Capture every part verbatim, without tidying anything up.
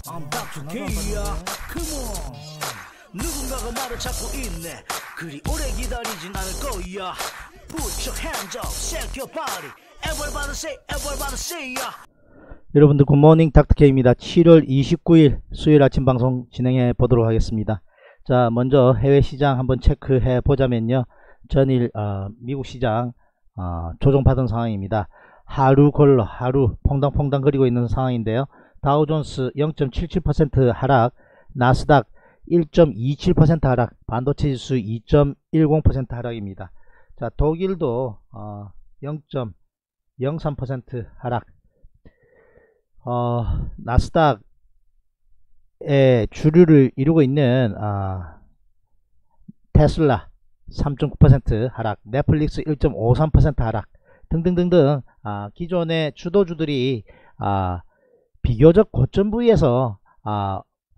I'm 닥터 K야. Come on. 누군가가 나를 찾고 있네. 그리 오래 기다리진 않을 거야. Put your hands up, shake your body. Everybody say, everybody say ya. 여러분들 굿모닝 닥터K입니다. 칠월 이십구일 수요일 아침 방송 진행해 보도록 하겠습니다. 자, 먼저 해외 시장 한번 체크해 보자면요. 전일 어, 미국 시장 어, 조정받은 상황입니다. 하루 걸러 하루 퐁당퐁당 거리고 있는 상황인데요. 다우존스 영 점 칠칠 퍼센트 하락, 나스닥 일 점 이칠 퍼센트 하락, 반도체 지수 이 점 일공 퍼센트 하락입니다. 자, 독일도 어, 영 점 영삼 퍼센트 하락. 어, 나스닥의 주류를 이루고 있는 어, 테슬라 삼 점 구 퍼센트 하락, 넷플릭스 일 점 오삼 퍼센트 하락 등등등등. 아, 기존의 주도주들이 아, 비교적 고점 부위에서 아,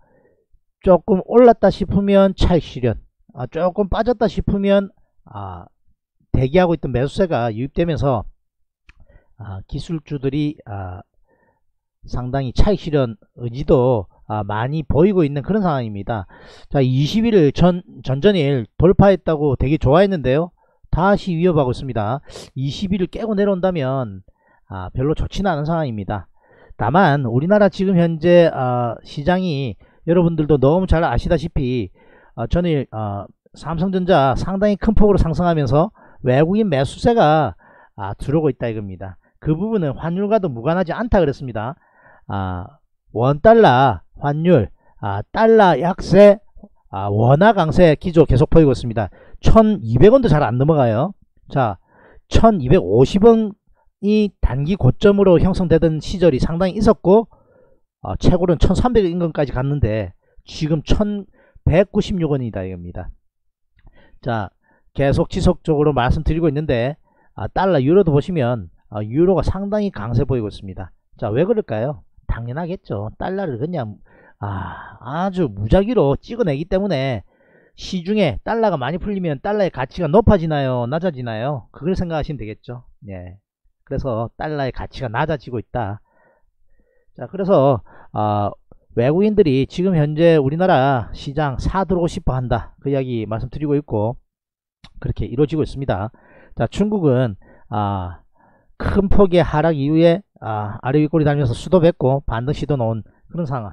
조금 올랐다 싶으면 차익 실현, 아, 조금 빠졌다 싶으면 아, 대기하고 있던 매수세가 유입되면서 아, 기술주들이 아, 상당히 차익 실현 의지도 아, 많이 보이고 있는 그런 상황입니다. 자, 이십일을 전, 전전일 돌파했다고 되게 좋아했는데요. 다시 위협하고 있습니다. 이십일을 깨고 내려온다면 아, 별로 좋지는 않은 상황입니다. 다만 우리나라 지금 현재 아, 시장이 여러분들도 너무 잘 아시다시피 아, 전일 아, 삼성전자 상당히 큰 폭으로 상승하면서 외국인 매수세가 아, 들어오고 있다 이겁니다. 그 부분은 환율과도 무관하지 않다 그랬습니다. 아, 원달러 환율, 아, 달러 약세, 아, 원화 강세 기조 계속 보이고 있습니다. 천이백 원도 잘 안 넘어가요. 자, 천이백오십 원이 단기 고점으로 형성되던 시절이 상당히 있었고, 어, 최고는 천삼백 원 인근까지 갔는데 지금 천백구십육 원이다 이겁니다. 자, 계속 지속적으로 말씀드리고 있는데 아, 달러 유로도 보시면 아, 유로가 상당히 강세 보이고 있습니다. 자, 왜 그럴까요? 당연하겠죠. 달러를 그냥 아, 아주 무작위로 찍어내기 때문에 시중에 달러가 많이 풀리면 달러의 가치가 높아지나요? 낮아지나요? 그걸 생각하시면 되겠죠. 예. 그래서 달러의 가치가 낮아지고 있다. 자, 그래서 어, 외국인들이 지금 현재 우리나라 시장 사들어오고 싶어 한다. 그 이야기 말씀드리고 있고 그렇게 이루어지고 있습니다. 자, 중국은 아, 큰 폭의 하락 이후에 아, 아래 윗꼬리 달면서 수도 뱉고 반등 시도 놓은 그런 상황.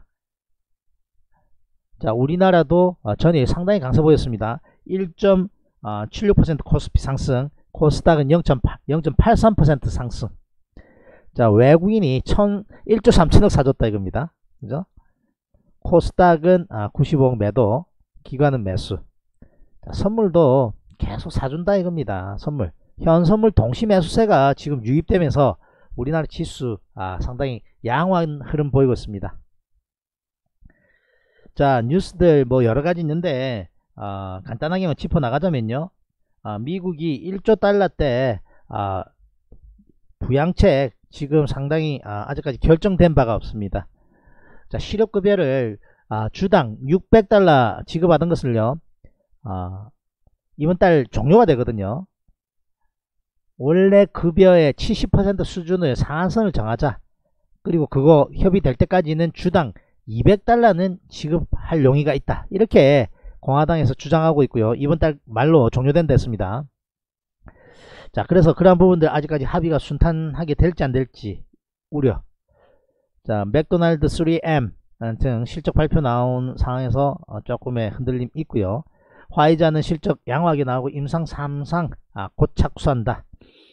자, 우리나라도 어, 전일 상당히 강세 보였습니다. 일 점 칠육 퍼센트 코스피 상승, 코스닥은 영 점 팔삼 퍼센트 상승. 자, 외국인이 일 조 삼천억 사줬다 이겁니다. 그죠? 코스닥은 아, 구십오억 매도, 기관은 매수. 자, 선물도 계속 사준다 이겁니다. 선물. 현 선물 동시 매수세가 지금 유입되면서 우리나라 지수 아, 상당히 양호한 흐름 보이고 있습니다. 자, 뉴스들 뭐 여러가지 있는데 어, 간단하게만 짚어 나가자면요. 아, 미국이 일 조 달러대 아, 부양책 지금 상당히 아, 아직까지 결정된 바가 없습니다. 자, 실업급여를 아, 주당 육백 달러 지급하던 것을요 아, 이번 달 종료가 되거든요. 원래 급여의 칠십 퍼센트 수준의 상한선을 정하자. 그리고 그거 협의될 때까지는 주당 이백 달러는 지급할 용의가 있다. 이렇게 공화당에서 주장하고 있고요. 이번 달 말로 종료된다 했습니다. 자, 그래서 그러한 부분들 아직까지 합의가 순탄하게 될지 안 될지 우려. 자, 맥도날드 쓰리 엠 등 실적 발표 나온 상황에서 조금의 흔들림 있고요. 화이자는 실적 양호하게 나오고 임상 삼 상 아, 곧 착수한다.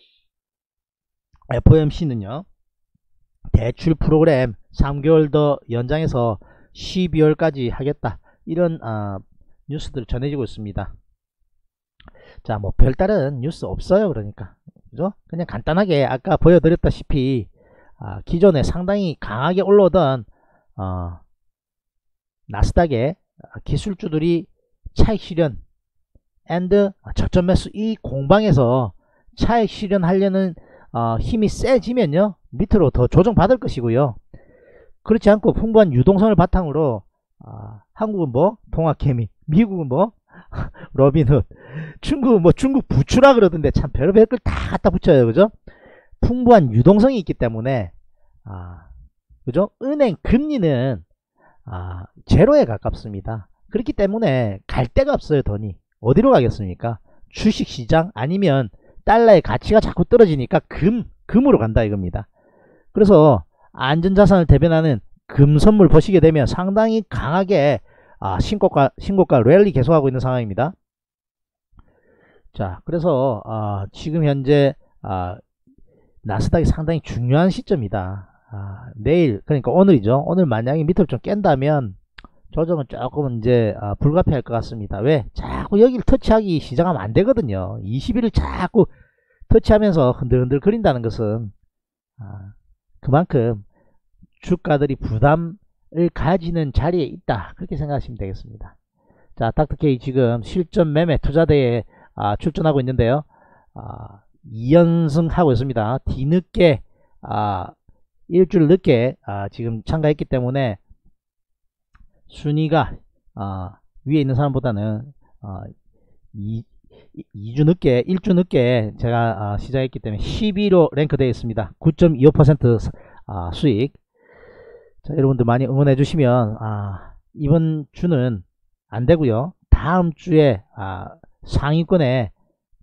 에프오엠씨는요 대출 프로그램 삼 개월 더 연장해서 십이월까지 하겠다. 이런 아, 뉴스들 전해지고 있습니다. 자, 뭐 별다른 뉴스 없어요. 그러니까 그죠? 그냥 간단하게 아까 보여드렸다시피 아, 기존에 상당히 강하게 올라오던 어, 나스닥의 기술주들이 차익 실현 앤드 저점 매수 이 공방에서 차익 실현하려는 어, 힘이 세지면요 밑으로 더 조정받을 것이고요. 그렇지 않고 풍부한 유동성을 바탕으로 어, 한국은 뭐 동학개미, 미국은 뭐 로빈훗, 중국은 뭐 중국 부추라 그러던데 참 별의별 걸 다 갖다 붙여요. 그죠? 풍부한 유동성이 있기 때문에 아, 그죠? 은행 금리는 아, 제로에 가깝습니다. 그렇기 때문에 갈 데가 없어요. 돈이 어디로 가겠습니까? 주식시장 아니면 달러의 가치가 자꾸 떨어지니까 금, 금으로 간다 이겁니다. 그래서 안전자산을 대변하는 금 선물 보시게 되면 상당히 강하게 아, 신고가, 신고가 랠리 계속하고 있는 상황입니다. 자, 그래서 아, 지금 현재 아, 나스닥이 상당히 중요한 시점이다. 아, 내일 그러니까 오늘이죠. 오늘 만약에 밑을 좀 깬다면 조정은 조금 이제 아, 불가피할 것 같습니다. 왜? 자꾸 여기를 터치하기 시작하면 안 되거든요. 이십 일을 자꾸 터치하면서 흔들흔들 거린다는 것은 아, 그만큼 주가들이 부담을 가지는 자리에 있다. 그렇게 생각하시면 되겠습니다. 자, 닥터케이 지금 실전 매매 투자대에 아, 출전하고 있는데요. 아, 이 연승 하고 있습니다. 뒤늦게 아, 일주일 늦게 아, 지금 참가했기 때문에 순위가 아, 위에 있는 사람보다는 아, 이, 주 늦게 일 주 늦게 제가 아, 시작했기 때문에 십 위로 랭크되어 있습니다. 구 점 이오 퍼센트 아, 수익. 자, 여러분들 많이 응원해 주시면 아, 이번 주는 안 되고요. 다음 주에 아, 상위권에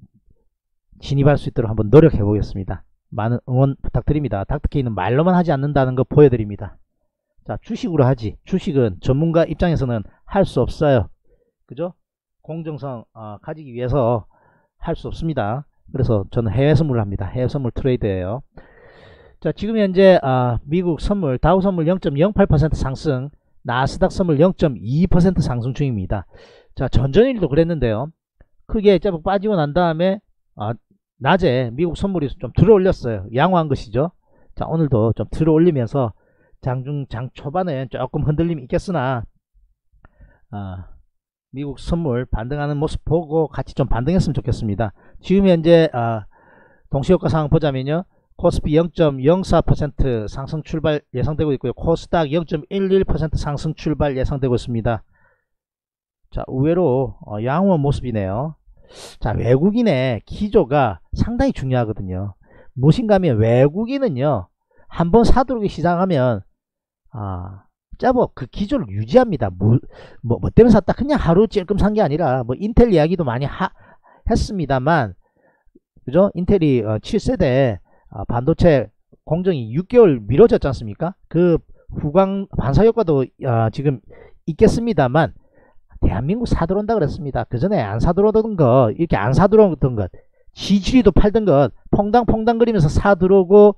진입할 수 있도록 한번 노력해 보겠습니다. 많은 응원 부탁드립니다. 닥터케이는 말로만 하지 않는다는 거 보여드립니다. 자, 주식으로 하지. 주식은 전문가 입장에서는 할 수 없어요. 그죠? 공정성 어, 가지기 위해서 할 수 없습니다. 그래서 저는 해외 선물을 합니다. 해외 선물 트레이드예요. 자, 지금 현재 아, 미국 선물 다우 선물 영 점 영팔 퍼센트 상승, 나스닥 선물 영 점 이 퍼센트 상승 중입니다. 자, 전전일도 그랬는데요. 크게 쫙 빠지고 난 다음에 아, 낮에 미국 선물이 좀 들어 올렸어요. 양호한 것이죠. 자, 오늘도 좀 들어 올리면서 장중 장 초반에 조금 흔들림이 있겠으나 아, 미국 선물 반등하는 모습 보고 같이 좀 반등했으면 좋겠습니다. 지금 현재 아, 동시효과 상황 보자면요. 코스피 영 점 영사 퍼센트 상승 출발 예상되고 있고요. 코스닥 영 점 일일 퍼센트 상승 출발 예상되고 있습니다. 자, 의외로 어, 양호한 모습이네요. 자, 외국인의 기조가 상당히 중요하거든요. 무엇인가 하면 외국인은요, 한번 사들어오기 시작하면 아, 짜고 그 기조를 유지합니다. 뭐, 뭐, 뭐 때문에 샀다 그냥 하루 찔끔 산 게 아니라 뭐 인텔 이야기도 많이 하, 했습니다만, 그죠? 인텔이 어, 칠 세대 어, 반도체 공정이 육 개월 미뤄졌지 않습니까? 그 후광 반사 효과도 어, 지금 있겠습니다만, 대한민국 사들어온다 그랬습니다. 그 전에 안 사들어오던 거, 이렇게 안 사들어오던 것, 지지리도 팔던 것, 퐁당퐁당 거리면서 사들어오고,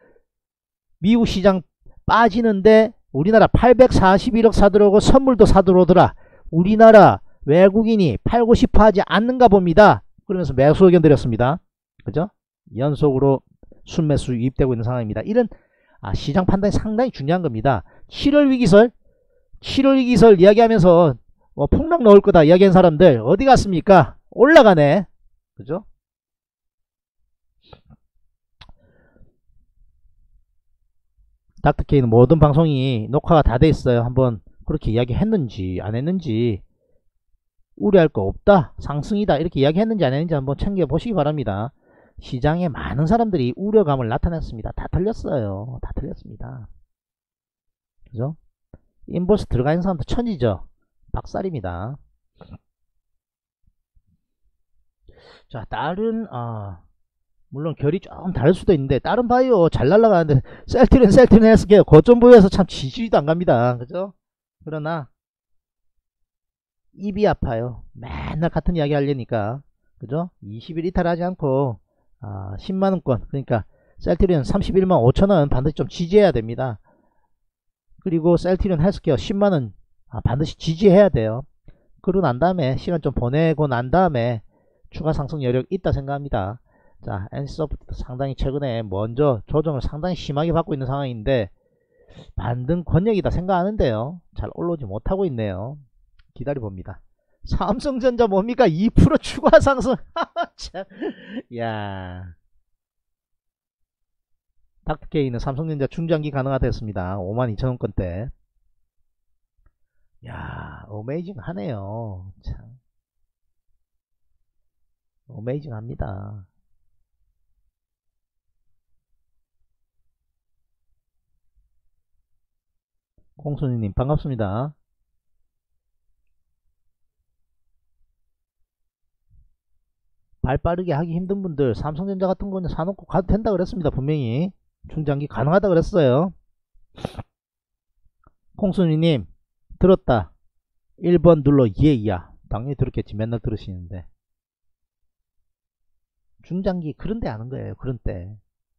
미국 시장 빠지는데, 우리나라 팔백사십일억 사들어오고, 선물도 사들어오더라. 우리나라 외국인이 팔고 싶어 하지 않는가 봅니다. 그러면서 매수 의견 드렸습니다. 그죠? 연속으로 순매수 유입되고 있는 상황입니다. 이런 아, 시장 판단이 상당히 중요한 겁니다. 칠월 위기설, 칠월 위기설 이야기하면서 뭐 폭락 넣을 거다 이야기한 사람들 어디 갔습니까? 올라가네. 그죠? 닥터케이는 모든 방송이 녹화가 다 돼 있어요. 한번 그렇게 이야기했는지 안 했는지, 우려할 거 없다, 상승이다 이렇게 이야기했는지 안 했는지 한번 챙겨보시기 바랍니다. 시장에 많은 사람들이 우려감을 나타냈습니다. 다 틀렸어요. 다 틀렸습니다. 그죠? 인버스 들어가 있는 사람도 천지죠. 박살입니다. 자, 다른 어, 물론 결이 조금 다를 수도 있는데 다른 바이오 잘 날아가는데 셀트리온 셀트리온 헬스케어 고점 보여서 참 지지도 안 갑니다. 그죠? 그러나 입이 아파요. 맨날 같은 이야기 하려니까. 그죠? 이십 일 이탈하지 않고 아, 십만원권, 그러니까 셀트리온 삼십일만 오천원 반드시 좀 지지해야 됩니다. 그리고 셀트리온 헬스케어 십만원 아, 반드시 지지해야 돼요. 그러고 난 다음에 시간 좀 보내고 난 다음에 추가 상승 여력 있다 생각합니다. 자, 엔씨소프트도 상당히 최근에 먼저 조정을 상당히 심하게 받고 있는 상황인데 반등 권역이다 생각하는데요. 잘 올라오지 못하고 있네요. 기다려봅니다. 삼성전자 뭡니까? 이 퍼센트 추가 상승. 참. 야. 닥터케이는 삼성전자 충전기 가능하다 했습니다. 오만 이천원권대. 야, 어메이징 하네요. 참. 어메이징 합니다. 콩순이님 반갑습니다. 발 빠르게 하기 힘든 분들 삼성전자 같은 거는 사놓고 가도 된다 그랬습니다. 분명히 중장기 가능하다 그랬어요. 콩순이님 들었다. 일 번 눌러 예야. 당연히 들었겠지. 맨날 들으시는데. 중장기 그런데 하는 거예요. 그런 때.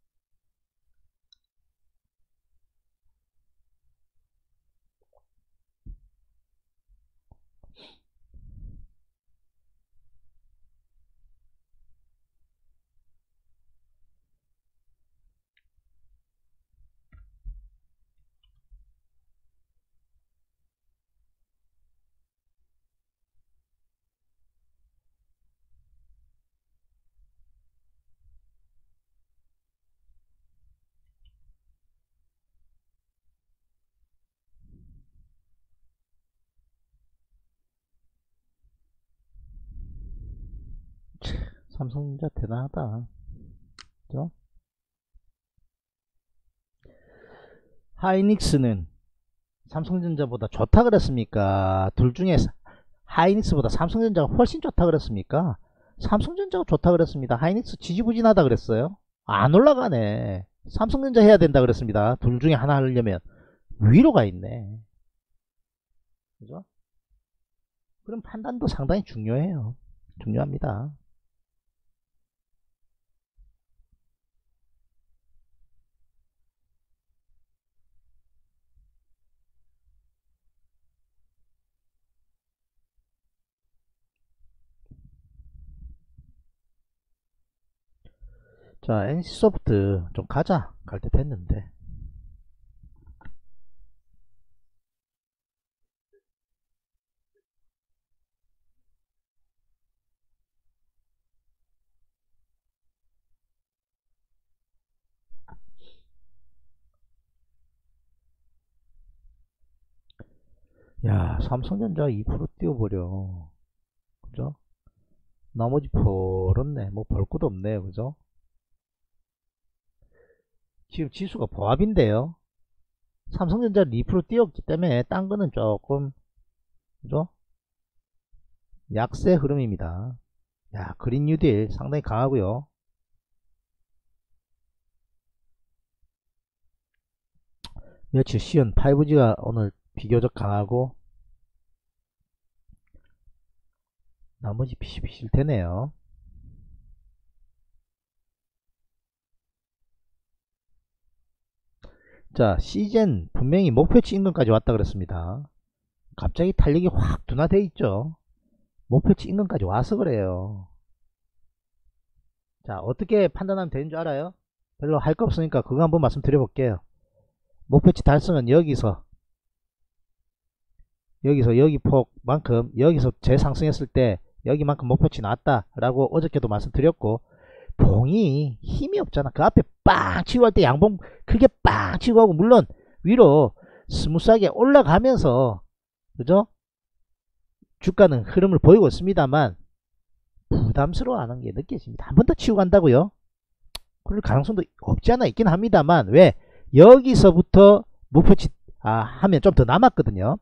삼성전자 대단하다. 그죠? 하이닉스는 삼성전자보다 좋다 그랬습니까? 둘 중에 하이닉스보다 삼성전자가 훨씬 좋다 그랬습니까? 삼성전자가 좋다 그랬습니다. 하이닉스 지지부진하다 그랬어요. 안 올라가네. 삼성전자 해야 된다 그랬습니다. 둘 중에 하나 하려면 위로가 있네. 그죠? 그럼 판단도 상당히 중요해요. 중요합니다. 자, 엔씨소프트 좀 가자. 갈 때 됐는데. 야, 삼성전자 이 퍼센트 띄워버려. 그죠? 나머지 벌었네. 뭐 벌 것도 없네요. 그죠? 지금 지수가 보합인데요. 삼성전자 이 퍼센트 띄웠기 때문에 딴 거는 조금, 그죠? 약세 흐름입니다. 야, 그린 뉴딜 상당히 강하고요. 며칠 시연 파이브지가 오늘 비교적 강하고 나머지 피씨비 실태네요. 자, 시젠 분명히 목표치 인근까지 왔다 그랬습니다. 갑자기 탄력이 확 둔화돼 있죠. 목표치 인근까지 와서 그래요. 자, 어떻게 판단하면 되는 줄 알아요? 별로 할 거 없으니까 그거 한번 말씀드려 볼게요. 목표치 달성은 여기서 여기서 여기 폭만큼 여기서 재상승했을 때 여기만큼 목표치 나왔다 라고 어저께도 말씀드렸고, 봉이 힘이 없잖아. 그 앞에 빵 치고 할 때 양봉 크게 빵 치고 하고, 물론 위로 스무스하게 올라가면서 그죠? 주가는 흐름을 보이고 있습니다만 부담스러워하는 게 느껴집니다. 한 번 더 치고 간다고요? 그럴 가능성도 없지 않아 있긴 합니다만, 왜? 여기서부터 목표치 아, 하면 좀 더 남았거든요.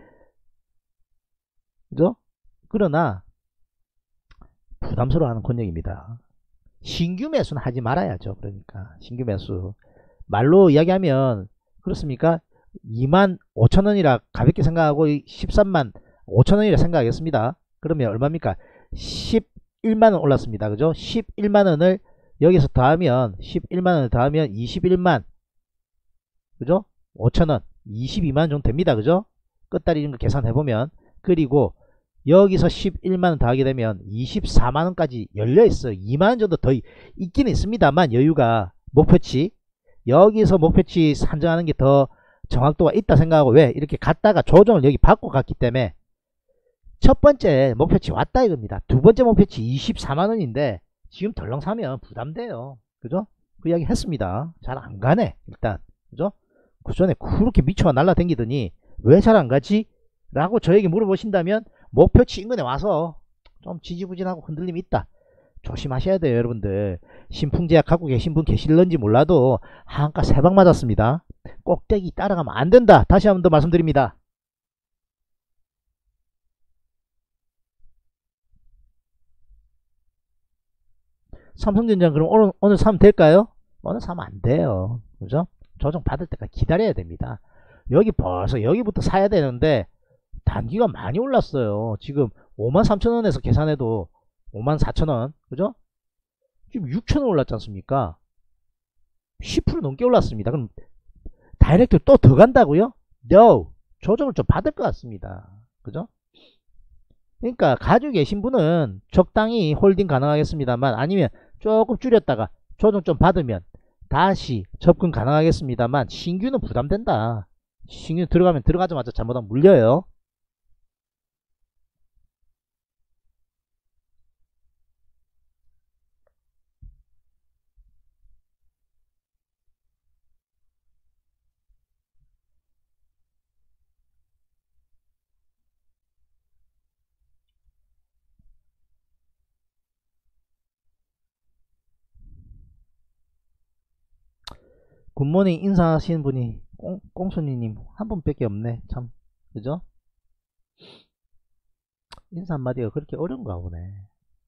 그죠? 그러나 부담스러워하는 권역입니다. 신규 매수는 하지 말아야죠. 그러니까 신규 매수 말로 이야기하면 그렇습니까? 이만 오천 원이라 가볍게 생각하고 십삼만 오천 원이라 생각하겠습니다. 그러면 얼마입니까? 십일만 원 올랐습니다. 그죠? 십일만 원을 여기서 더하면 십일만 원을 더하면 이십일만, 그죠? 오천 원 이십이만 원 정도 됩니다. 그죠? 끝다리 이런 거 계산해보면. 그리고 여기서 십일만 원 더하게 되면 이십사만 원까지 열려있어요. 이만 원 정도 더 있긴 있습니다만 여유가, 목표치 여기서 목표치 산정하는 게 더 정확도가 있다 생각하고, 왜? 이렇게 갔다가 조정을 여기 받고 갔기 때문에 첫 번째 목표치 왔다 이겁니다. 두 번째 목표치 이십사만 원인데 지금 덜렁 사면 부담돼요. 그죠? 그 이야기 했습니다. 잘 안 가네 일단. 그죠? 그 전에 그렇게 미쳐가 날라댕기더니 왜 잘 안 가지? 라고 저에게 물어보신다면 목표치 인근에 와서 좀 지지부진하고 흔들림이 있다. 조심하셔야 돼요, 여러분들. 신풍제약 갖고 계신 분 계실런지 몰라도 한가 세 방 맞았습니다. 꼭대기 따라가면 안 된다. 다시 한 번 더 말씀드립니다. 삼성전자 그럼 오늘, 오늘 사면 될까요? 오늘 사면 안 돼요. 그죠? 조정 받을 때까지 기다려야 됩니다. 여기 벌써 여기부터 사야 되는데 단기가 많이 올랐어요. 지금 오만 삼천 원에서 계산해도 오만 사천 원. 그죠? 지금 육천 원 올랐지 않습니까? 십 퍼센트 넘게 올랐습니다. 그럼 다이렉트 또 더 간다고요? No. 조정을 좀 받을 것 같습니다. 그죠? 그러니까 가지고 계신 분은 적당히 홀딩 가능하겠습니다만, 아니면 조금 줄였다가 조정 좀 받으면 다시 접근 가능하겠습니다만, 신규는 부담된다. 신규 들어가면 들어가자마자 잘못하면 물려요. 굿모닝 인사하시는 분이 꽁, 꽁순이님 한 분밖에 없네. 참, 그죠? 인사 한마디가 그렇게 어려운가 보네.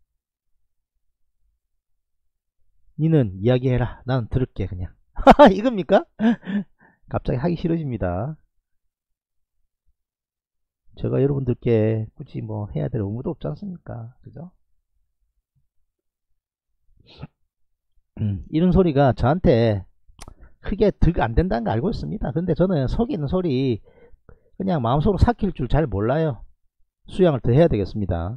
니는 이야기해라. 나는 들을게 그냥. 이겁니까? 갑자기 하기 싫어집니다. 제가 여러분들께 굳이 뭐 해야 될 의무도 없지 않습니까? 그죠? 음, 이런 소리가 저한테 크게 득 안 된다는 거 알고 있습니다. 근데 저는 속이는 소리 그냥 마음속으로 삭힐 줄 잘 몰라요. 수양을 더 해야 되겠습니다.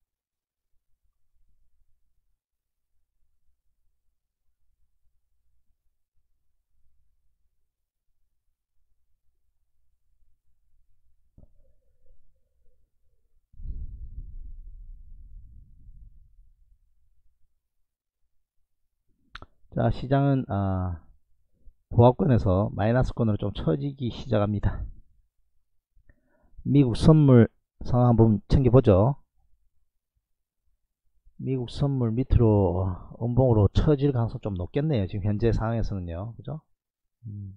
자, 시장은 아, 보합권에서 마이너스권으로 좀 처지기 시작합니다. 미국 선물 상황 한번 챙겨보죠. 미국 선물 밑으로 음봉으로 처질 가능성 좀 높겠네요. 지금 현재 상황에서는요. 그죠? 음.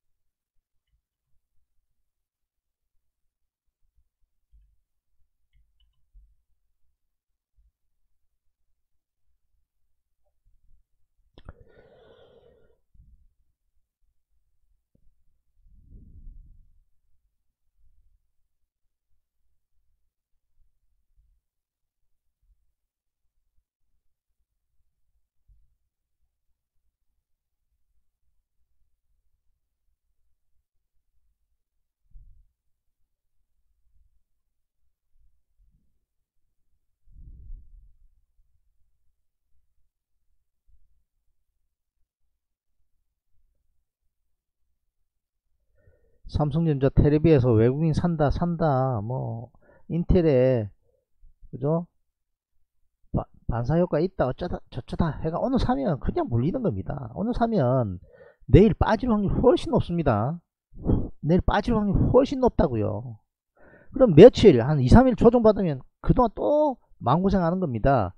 삼성전자 테레비에서 외국인 산다 산다 뭐 인텔에 그죠? 바, 반사효과 있다 어쩌다 저쩌다 해가 오늘 사면 그냥 물리는 겁니다. 오늘 사면 내일 빠질 확률 훨씬 높습니다. 내일 빠질 확률 훨씬 높다고요. 그럼 며칠 한 이, 삼 일 조정받으면 그동안 또 마음고생 하는 겁니다.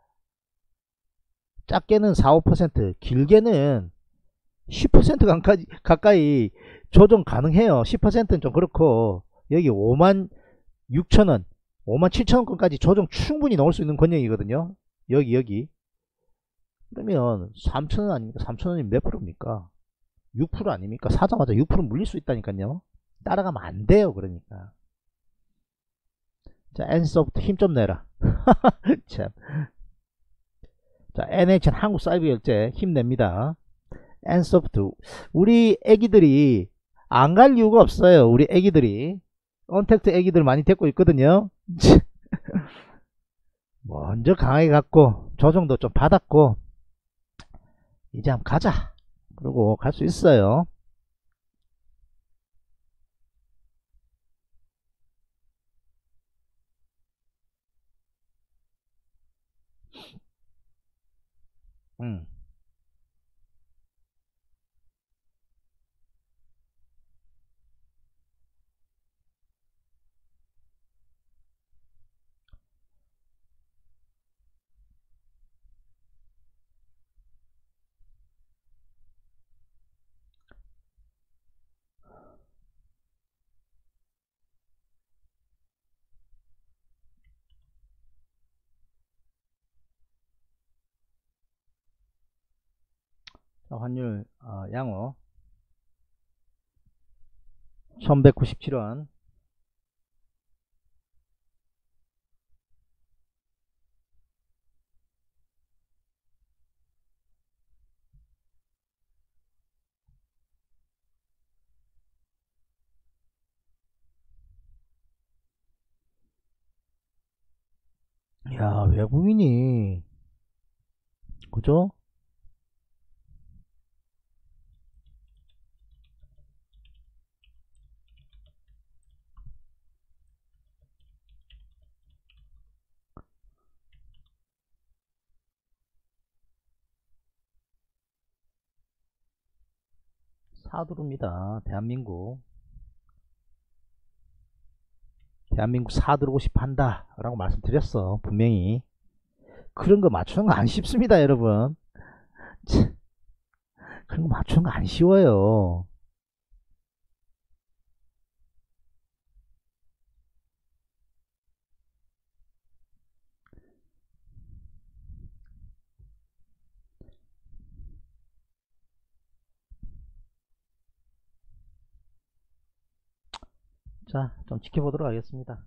작게는 사, 오 퍼센트 길게는 십 퍼센트 가까이, 가까이 조정 가능해요. 십 퍼센트는 좀 그렇고 여기 오만 육천 원 오만 칠천 원권까지 조정 충분히 넣을 수 있는 권역이거든요. 여기 여기 그러면 삼천 원 아닙니까? 삼천 원이 몇 프로입니까? 육 퍼센트 아닙니까? 사자마자 육 퍼센트 물릴 수 있다니까요. 따라가면 안 돼요. 그러니까 자, 엔소프트 힘 좀 내라. 참. 자, 엔에이치엔 한국사이버결제 힘냅니다. 엔소프트 우리 애기들이 안 갈 이유가 없어요. 우리 애기들이 언택트 애기들 많이 데리고 있거든요. 먼저 강하게 갔고 조정도 좀 받았고 이제 한번 가자. 그리고 갈 수 있어요. 음. 자, 환율 어, 양호 천백구십칠 원. 야, 외국인이 그죠? 사두릅니다. 대한민국 대한민국 사두르고 싶어 한다 라고 말씀드렸어. 분명히 그런 거 맞추는 거 안 쉽습니다 여러분. 그런 거 맞추는 거 안 쉬워요. 자, 좀 지켜보도록 하겠습니다.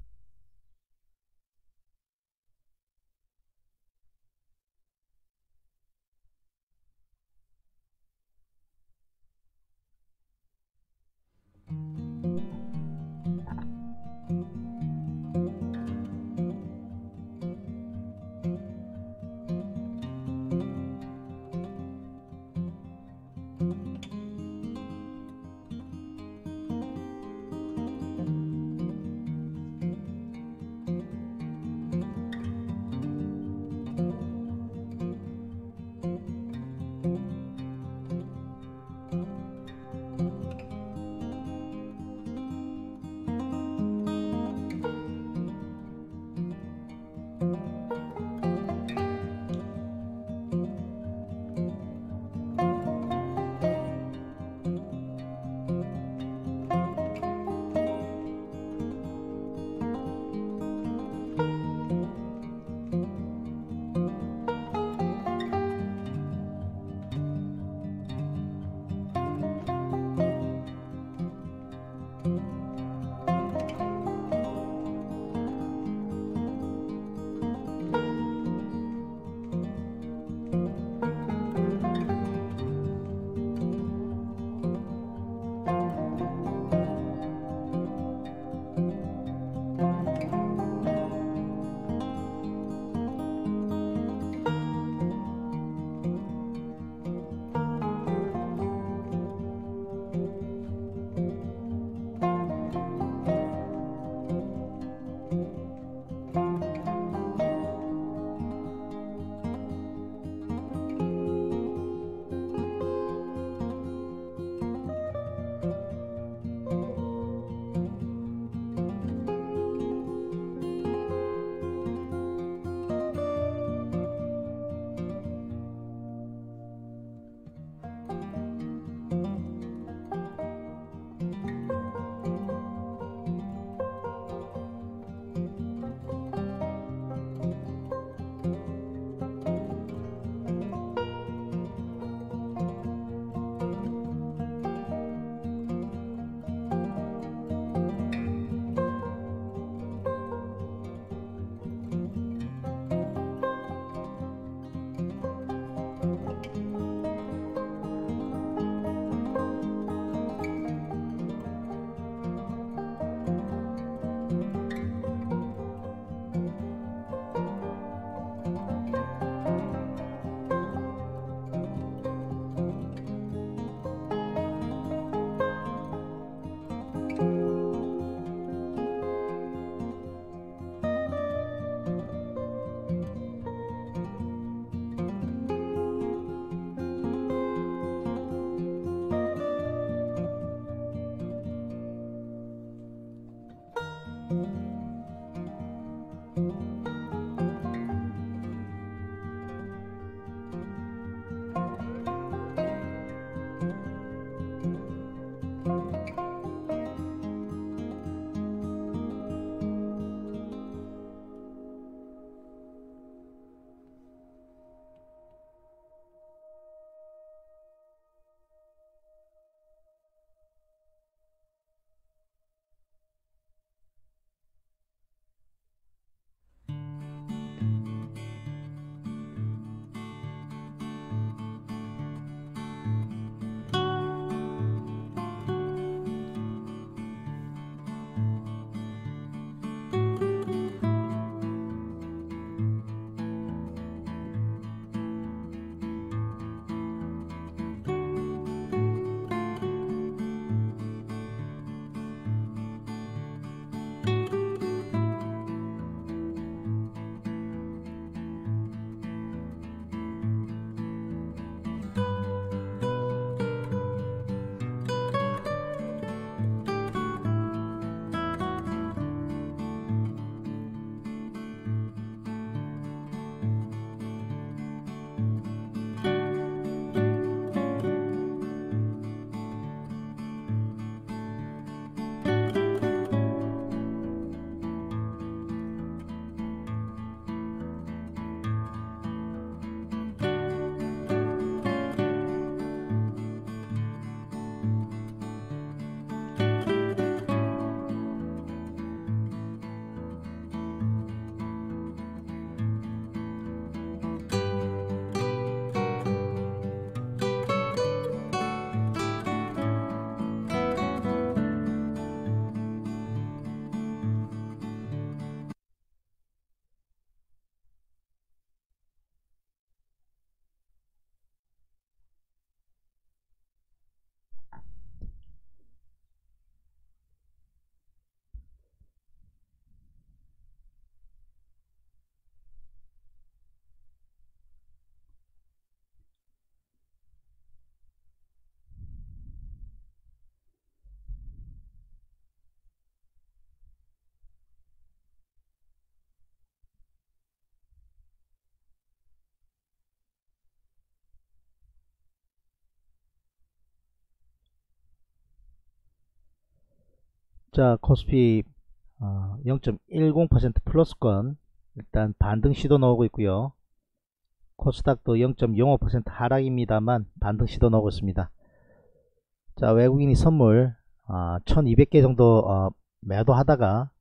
자, 코스피 어, 영 점 일공 퍼센트 플러스권 일단 반등 시도 나오고 있고요. 코스닥도 영 점 영오 퍼센트 하락입니다만 반등 시도 나오고 있습니다. 자, 외국인이 선물 어, 천이백 개 정도 어, 매도하다가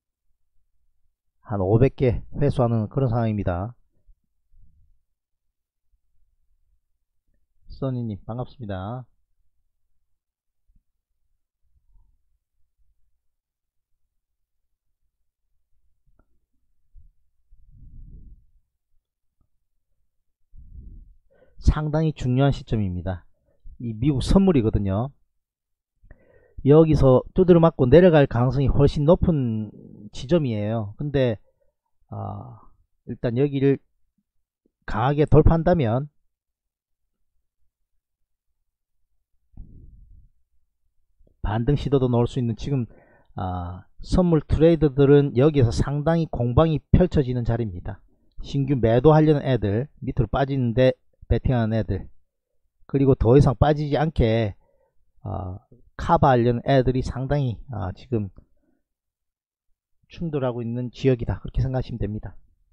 한 오백 개 회수하는 그런 상황입니다. 써니님 반갑습니다. 상당히 중요한 시점입니다. 이 미국 선물이거든요. 여기서 두드려 맞고 내려갈 가능성이 훨씬 높은 지점이에요. 근데 어, 일단 여기를 강하게 돌파한다면 반등 시도도 넣을 수 있는 지금 어, 선물 트레이더들은 여기에서 상당히 공방이 펼쳐지는 자리입니다. 신규 매도하려는 애들, 밑으로 빠지는데 베팅하는 애들, 그리고 더 이상 빠지지 않게 어, 커버하려는 애들이 상당히 어, 지금 충돌하고 있는 지역이다, 그렇게 생각하시면 됩니다.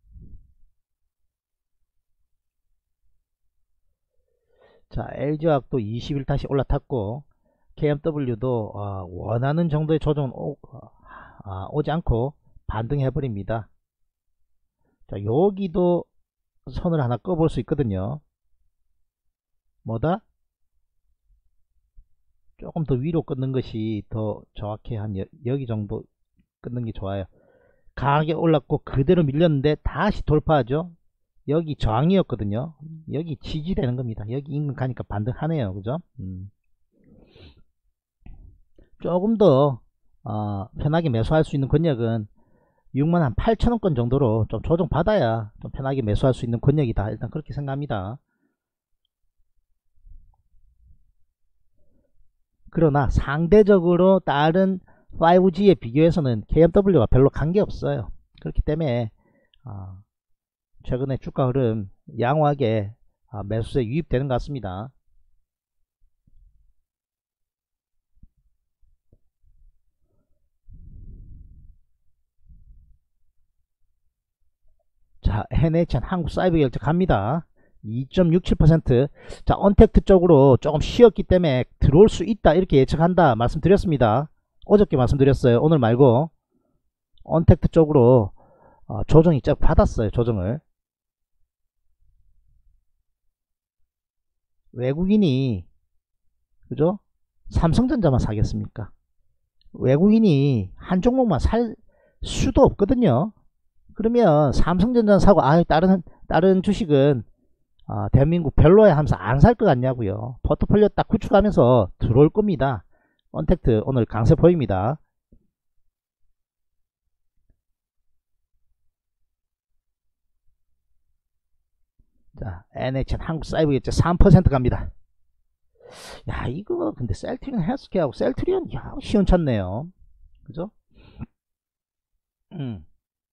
자, 엘지화학도 이십 일 다시 올라탔고 케이엠더블유도 어, 원하는 정도의 조정은 오, 어, 오지 않고 반등해 버립니다. 자, 여기도 선을 하나 꺼볼 수 있거든요. 뭐다? 조금 더 위로 끊는 것이 더 정확히 한 여, 여기 정도 끊는 게 좋아요. 강하게 올랐고 그대로 밀렸는데 다시 돌파하죠. 여기 저항이었거든요. 여기 지지되는 겁니다. 여기 인근 가니까 반등하네요. 그죠? 음. 조금 더 어, 편하게 매수할 수 있는 권역은 육만 팔천 원권 정도로 좀 조정 받아야 좀 편하게 매수할 수 있는 권역이다, 일단 그렇게 생각합니다. 그러나 상대적으로 다른 파이브지에 비교해서는 케이엠더블유가 별로 관계없어요. 그렇기 때문에 어, 최근에 주가 흐름 양호하게 어, 매수세 유입되는 것 같습니다. 자, 엔에이치엔 한국사이버결제 갑니다. 이 점 육칠 퍼센트. 자, 언택트 쪽으로 조금 쉬었기 때문에 들어올 수 있다, 이렇게 예측한다 말씀드렸습니다. 어저께 말씀드렸어요. 오늘 말고 언택트 쪽으로 어, 조정이 쫙 받았어요. 조정을. 외국인이 그죠? 삼성전자만 사겠습니까? 외국인이 한 종목만 살 수도 없거든요. 그러면 삼성전자 사고 아 다른 다른 주식은 아, 대한민국 별로야 하면서 안 살 것 같냐고요. 포트폴리오 딱 구축하면서 들어올 겁니다. 언택트 오늘 강세 보입니다. 자, 엔에이치엔 한국사이버결제 삼 퍼센트 갑니다. 야, 이거 근데 셀트리온 헬스케어하고 셀트리온 야 시원찮네요. 그죠? 음.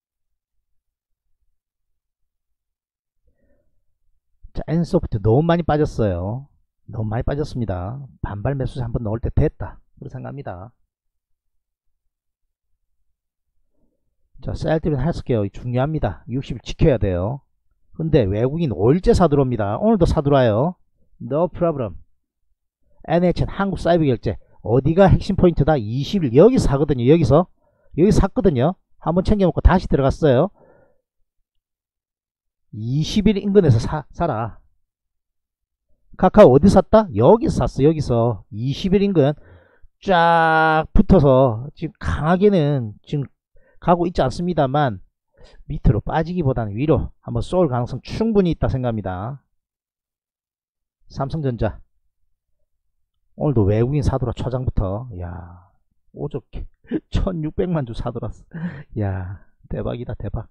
자, 엔소프트 너무 많이 빠졌어요. 너무 많이 빠졌습니다. 반발 매수세 한번 넣을 때 됐다, 그렇게 생각합니다. 자, 셀트리온 헬스케어 중요합니다. 육십 일 지켜야 돼요. 근데 외국인 오 일째 사들어옵니다. 오늘도 사들어와요. No problem. 엔에이치엔 한국사이버결제 어디가 핵심 포인트다? 이십 일 여기서 사거든요. 여기서 여기 샀거든요. 한번 챙겨먹고 다시 들어갔어요. 이십 일 인근에서 사, 사라. 카카오 어디 샀다? 여기서 샀어. 여기서 이십 일 인근 쫙 붙어서 지금 강하게는 지금 가고 있지 않습니다만 밑으로 빠지기보다는 위로 한번 쏠 가능성 충분히 있다 생각합니다. 삼성전자 오늘도 외국인 사돌아. 초장부터 야 오죽게 천육백만 주 사돌았어. 야 대박이다, 대박.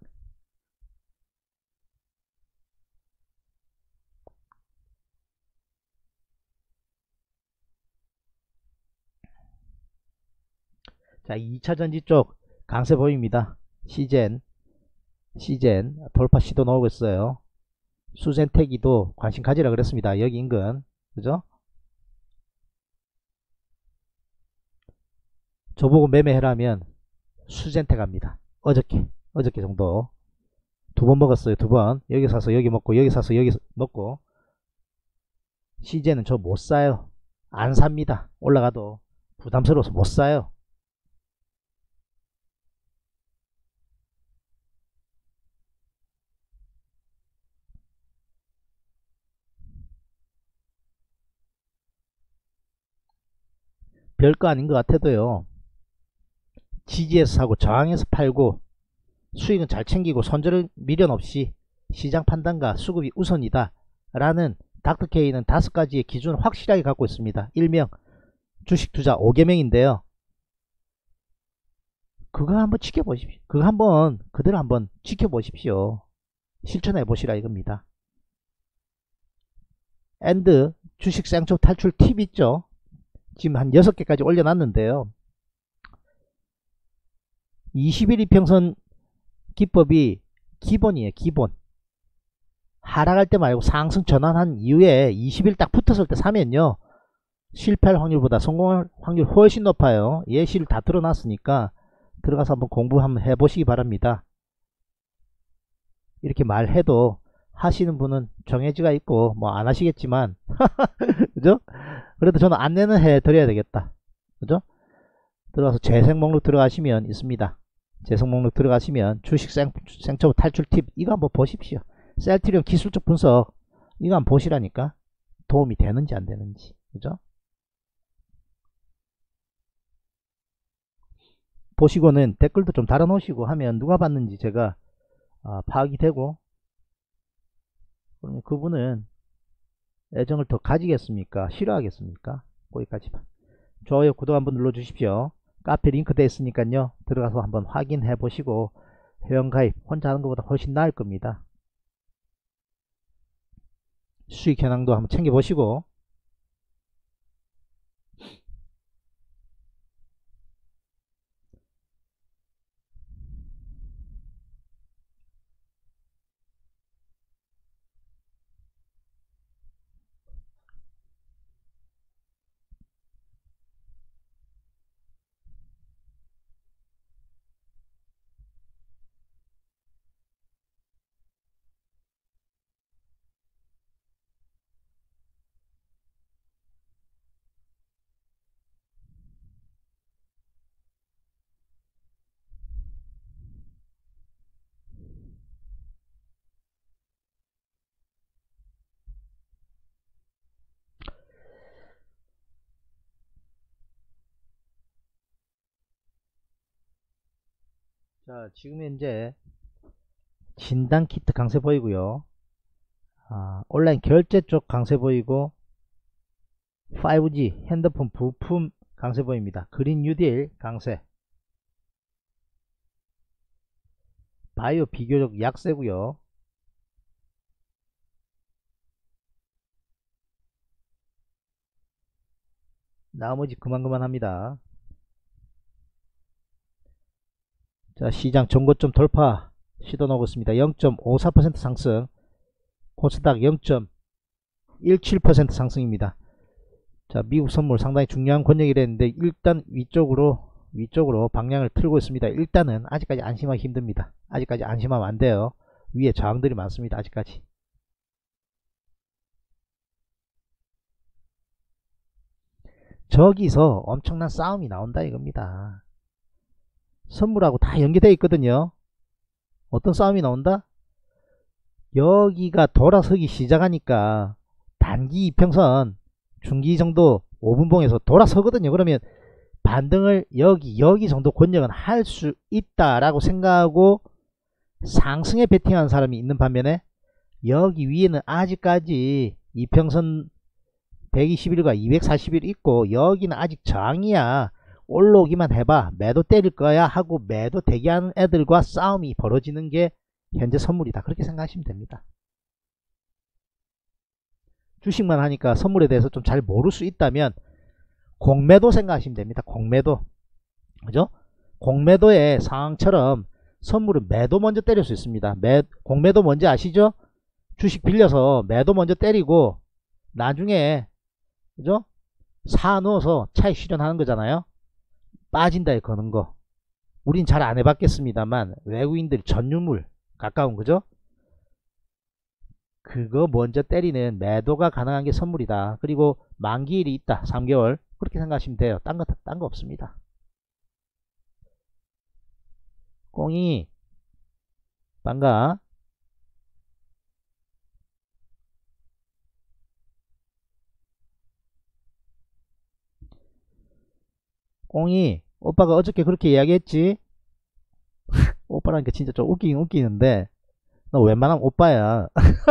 자, 이차전지 쪽 강세 보입니다. 시젠 시젠 돌파 시도 나오고 있어요. 수젠태기도 관심 가지라 그랬습니다. 여기 인근 그죠? 저보고 매매해라면 수젠테 갑니다. 어저께 어저께 정도 두 번 먹었어요. 두 번. 여기 사서 여기 먹고 여기 사서 여기 먹고. 씨제이는 저 못 사요. 안 삽니다. 올라가도 부담스러워서 못 사요. 별거 아닌 것 같아도요. 지지에서 사고 저항에서 팔고 수익은 잘 챙기고 손절 미련 없이 시장 판단과 수급이 우선이다 라는 닥터케이는 다섯 가지의 기준을 확실하게 갖고 있습니다. 일명 주식 투자 오 계명인데요. 그거 한번 지켜보십시오. 그거 한번 그대로 한번 지켜보십시오. 실천해 보시라 이겁니다. 엔드 주식 쌍초 탈출 팁 있죠. 지금 한 여섯 개까지 올려놨는데요. 이십 일 이평선 기법이 기본이에요. 기본. 하락할 때 말고 상승 전환한 이후에 이십 일 딱 붙었을 때 사면요. 실패할 확률보다 성공할 확률 훨씬 높아요. 예시를 다 드러났으니까 들어가서 한번 공부 한번 해보시기 바랍니다. 이렇게 말해도 하시는 분은 정해지가 있고 뭐 안 하시겠지만 그죠? 그래도 저는 안내는 해드려야 되겠다. 그죠? 들어가서 재생 목록 들어가시면 있습니다. 재생 목록 들어가시면 주식 생, 생초보 탈출 팁 이거 한번 보십시오. 셀트리온 기술적 분석 이거 한번 보시라니까. 도움이 되는지 안 되는지. 그죠? 보시고는 댓글도 좀 달아놓으시고 하면 누가 봤는지 제가 아, 파악이 되고, 그러면 그분은 애정을 더 가지겠습니까? 싫어하겠습니까? 거기까지만. 좋아요, 구독 한번 눌러주십시오. 카페 링크 되어 있으니까요. 들어가서 한번 확인해 보시고 회원가입 혼자 하는 것보다 훨씬 나을 겁니다. 수익 현황도 한번 챙겨보시고. 자, 지금 현재 진단 키트 강세 보이고요. 아, 온라인 결제 쪽 강세 보이고, 파이브지 핸드폰 부품 강세 보입니다. 그린 뉴딜 강세. 바이오 비교적 약세고요. 나머지 그만그만 합니다. 자, 시장 전고점 돌파 시도 나오고 있습니다. 영 점 오사 퍼센트 상승. 코스닥 영 점 일칠 퍼센트 상승입니다. 자, 미국 선물 상당히 중요한 권역이랬는데 일단 위쪽으로 위쪽으로 방향을 틀고 있습니다. 일단은 아직까지 안심하기 힘듭니다. 아직까지 안심하면 안 돼요. 위에 저항들이 많습니다. 아직까지. 저기서 엄청난 싸움이 나온다 이겁니다. 선물하고 다 연계되어 있거든요. 어떤 싸움이 나온다? 여기가 돌아서기 시작하니까 단기 이평선 중기 정도 오 분봉에서 돌아서거든요. 그러면 반등을 여기 여기 정도 권역은 할 수 있다라고 생각하고 상승에 베팅한 사람이 있는 반면에 여기 위에는 아직까지 이평선 백이십 일과 이백사십 일 있고 여기는 아직 저항이야. 올라오기만 해봐. 매도 때릴 거야 하고 매도 대기하는 애들과 싸움이 벌어지는 게 현재 선물이다. 그렇게 생각하시면 됩니다. 주식만 하니까 선물에 대해서 좀 잘 모를 수 있다면 공매도 생각하시면 됩니다. 공매도. 그죠? 공매도의 상황처럼 선물은 매도 먼저 때릴 수 있습니다. 매, 공매도 뭔지 아시죠? 주식 빌려서 매도 먼저 때리고 나중에 그죠? 사 넣어서 차익 실현하는 거잖아요. 빠진다에 거는 거. 우린 잘 안 해봤겠습니다만 외국인들 전유물 가까운 거죠. 그거 먼저 때리는 매도가 가능한 게 선물이다. 그리고 만기일이 있다. 삼 개월. 그렇게 생각하시면 돼요. 딴 거, 딴 거 없습니다. 꽁이 반가. 꽁이 오빠가 어저께 그렇게 이야기했지. 오빠라니까 진짜 좀 웃기긴 웃기는데 너 웬만하면 오빠야.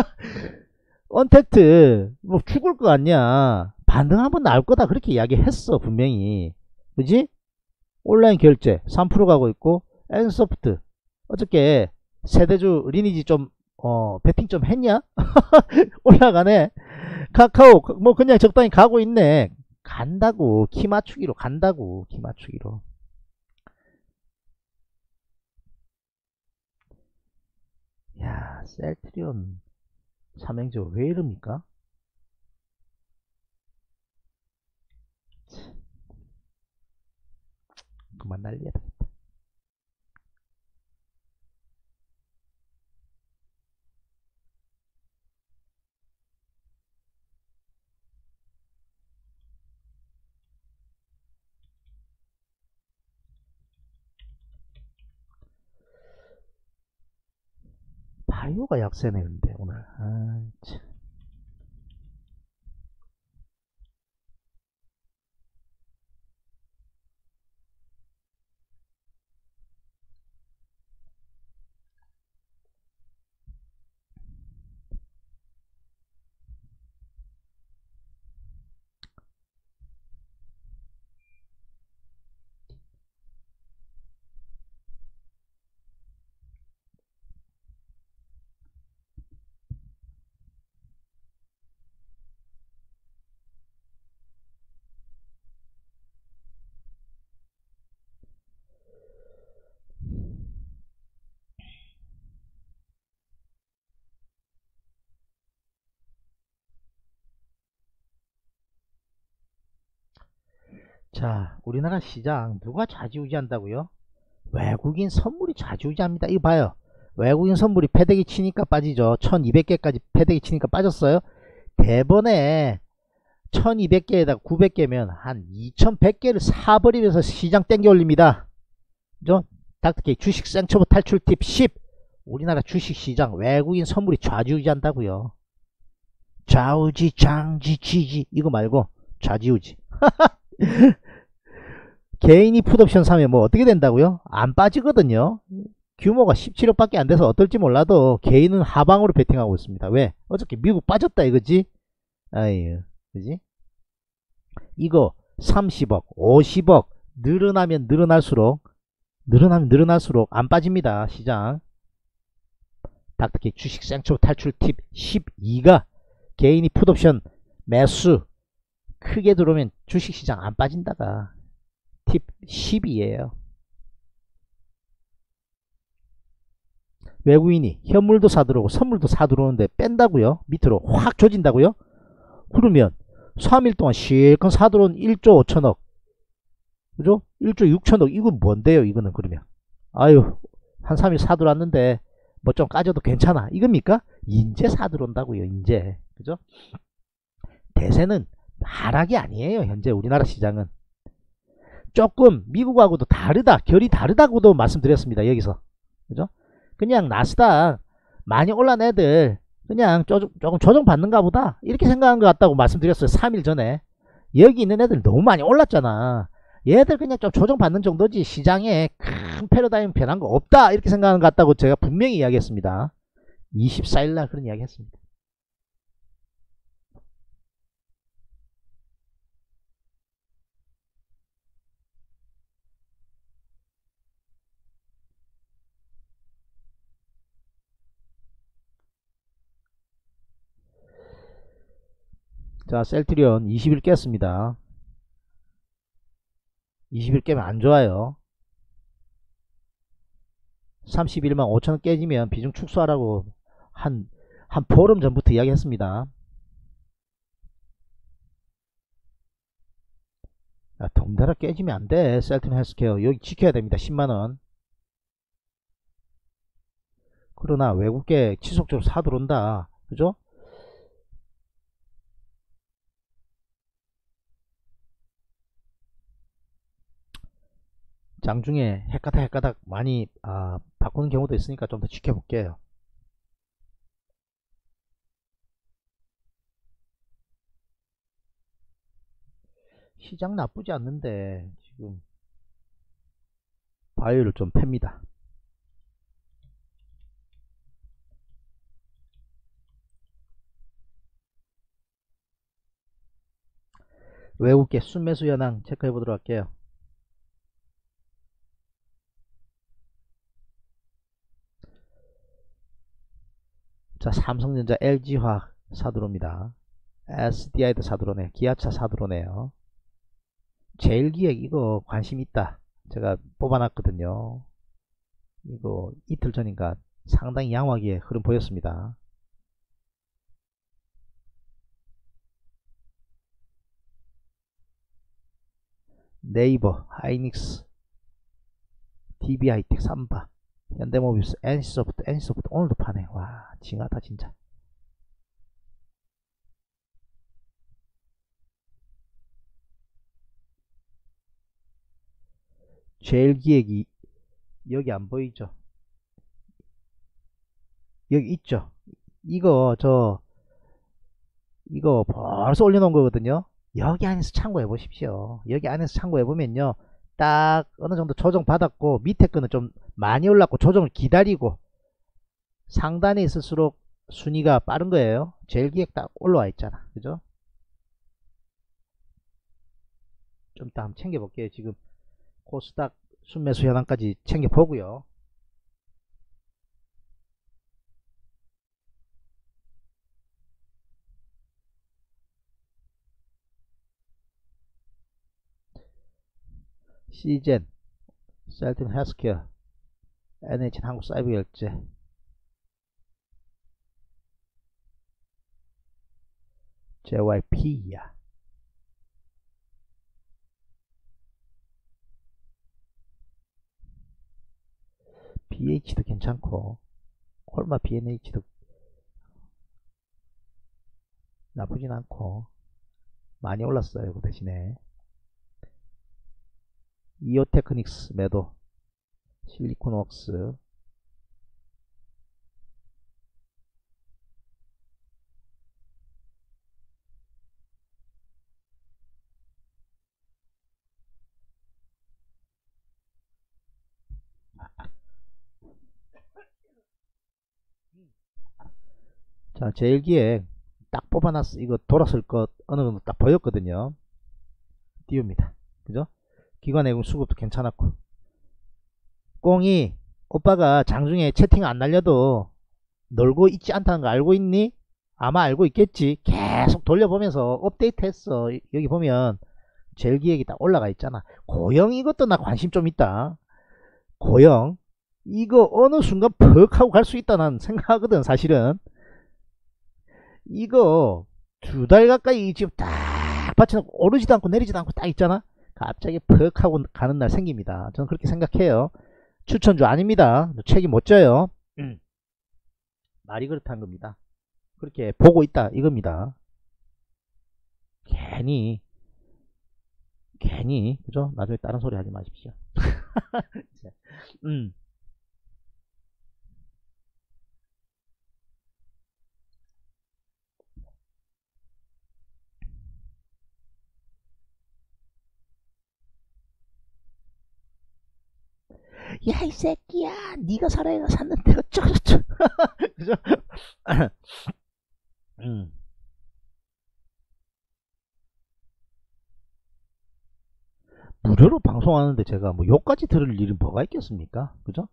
언택트 뭐 죽을 거 아니야. 반등 한번 나올 거다 그렇게 이야기했어 분명히. 그지? 온라인 결제 삼 퍼센트 가고 있고 엔소프트 어저께 세대주 리니지 좀 어, 베팅 좀 했냐? 올라가네. 카카오 뭐 그냥 적당히 가고 있네. 간다고. 키 맞추기로 간다고. 키 맞추기로. 야, 셀트리온 삼행조 왜 이럽니까? 그만 날려야 되겠다. 바이오가 약세네 근데 오늘. 아, 참. 자, 우리나라 시장 누가 좌지우지한다고요? 외국인 선물이 좌지우지합니다. 이거 봐요. 외국인 선물이 패대기 치니까 빠지죠. 천이백 개까지 패대기 치니까 빠졌어요. 대번에 천이백 개에다가 구백 개면 한 이천백 개를 사버리면서 시장 땡겨 올립니다. 그죠? 닥터케이 주식 생초보 탈출 팁 십. 우리나라 주식시장 외국인 선물이 좌지우지한다고요. 좌우지 장지 지지 이거 말고 좌지우지. 개인이 풋옵션 사면 뭐 어떻게 된다고요? 안 빠지거든요. 규모가 십칠억 밖에 안 돼서 어떨지 몰라도 개인은 하방으로 베팅하고 있습니다. 왜? 어저께 미국 빠졌다 이거지? 아유, 그지? 이거 삼십억, 오십억 늘어나면 늘어날수록 늘어나면 늘어날수록 안 빠집니다. 시장. 닥터케이 주식 생초 탈출 팁 십이가 개인이 풋옵션 매수 크게 들어오면 주식시장 안 빠진다가 팁 십이에요. 외국인이 현물도 사들어오고 선물도 사들어오는데 뺀다고요? 밑으로 확 조진다고요? 그러면 삼 일 동안 실컷 사들어온 일조 오천억 그죠? 일조 육천억 이건 뭔데요? 이거는 그러면 아유 한 삼 일 사들어왔는데 뭐 좀 까져도 괜찮아 이겁니까? 인제 사들어온다고요. 인제 그죠? 대세는 하락이 아니에요. 현재 우리나라 시장은 조금 미국하고도 다르다 결이 다르다고도 말씀드렸습니다. 여기서 그죠? 그냥 나스닥 많이 올란 애들 그냥 조금, 조금 조정받는가 보다 이렇게 생각한 것 같다고 말씀드렸어요. 삼 일 전에. 여기 있는 애들 너무 많이 올랐잖아. 얘들 그냥 좀 조정받는 정도지 시장에 큰 패러다임 변한 거 없다 이렇게 생각하는 것 같다고 제가 분명히 이야기했습니다. 이십사 일날 그런 이야기 했습니다. 자, 셀트리온 이십 일 깼습니다. 이십 일 깨면 안 좋아요. 삼십일만 오천원 깨지면 비중 축소하라고 한, 한 보름 전부터 이야기했습니다. 야, 덩달아 깨지면 안돼. 셀튼 헬스케어 여기 지켜야 됩니다. 십만원. 그러나 외국계 지속적으로 사들어온다. 그죠? 장중에 헷가닥 헷가닥 많이 아, 바꾸는 경우도 있으니까 좀 더 지켜볼게요. 시장 나쁘지 않는데 지금 바이오를 좀 팹니다. 외국계 순매수 현황 체크해 보도록 할게요. 자, 삼성전자, 엘지화학 사들어옵니다. 에스디아이도 사들어오네. 기아차 사들어오네요. 제일기획 이거 관심 있다. 제가 뽑아놨거든요. 이거 이틀 전인가 상당히 양호하게 흐름 보였습니다. 네이버, 하이닉스, 디비하이텍, 삼바, 현대모비스, 엔씨소프트, 엔씨소프트 오늘도 파네. 와, 징하다 진짜. 제일기획이 여기 안 보이죠? 여기 있죠? 이거 저 이거 벌써 올려놓은 거거든요. 여기 안에서 참고해 보십시오. 여기 안에서 참고해 보면요, 딱 어느 정도 조정 받았고 밑에 거는 좀 많이 올랐고 조정을 기다리고 상단에 있을수록 순위가 빠른 거예요. 제일기획 딱 올라와 있잖아. 그죠? 좀 이따 한번 챙겨 볼게요. 지금 코스닥 순매수 현황까지 챙겨 보고요. 시젠, 셀튼 헬스케어, 엔에이치는 한국사이버결제, 제이와이피야. 비에이치도 괜찮고 콜마 비엔에이치도 나쁘진 않고 많이 올랐어요. 그 대신에 이오테크닉스 매도, 실리콘웍스, 자, 제일기획 딱 뽑아놨어. 이거 돌았을 것 어느 정도 딱 보였거든요. 띄웁니다. 그죠? 기관내공 수급도 괜찮았고, 꽁이 오빠가 장중에 채팅 안 날려도 놀고 있지 않다는 거 알고 있니? 아마 알고 있겠지. 계속 돌려보면서 업데이트 했어. 여기 보면 제일기획이 딱 올라가 있잖아. 고영 이것도 나 관심 좀 있다. 고영 이거 어느 순간 퍽 하고 갈 수 있다 난 생각하거든. 사실은 이거 두 달 가까이 지금 딱 받쳐놓고 오르지도 않고 내리지도 않고 딱 있잖아. 갑자기 퍽 하고 가는 날 생깁니다. 저는 그렇게 생각해요. 추천주 아닙니다. 책임 못 져요. 음. 말이 그렇다는 겁니다. 그렇게 보고 있다 이겁니다. 괜히 괜히 그죠? 나중에 다른 소리 하지 마십시오. 음. 야 이 새끼야, 네가 살아야 샀는데 어쩌고저쩌고. 그죠? 음. 무료로 방송하는데 제가 뭐 욕까지 들을 일은 뭐가 있겠습니까? 그죠?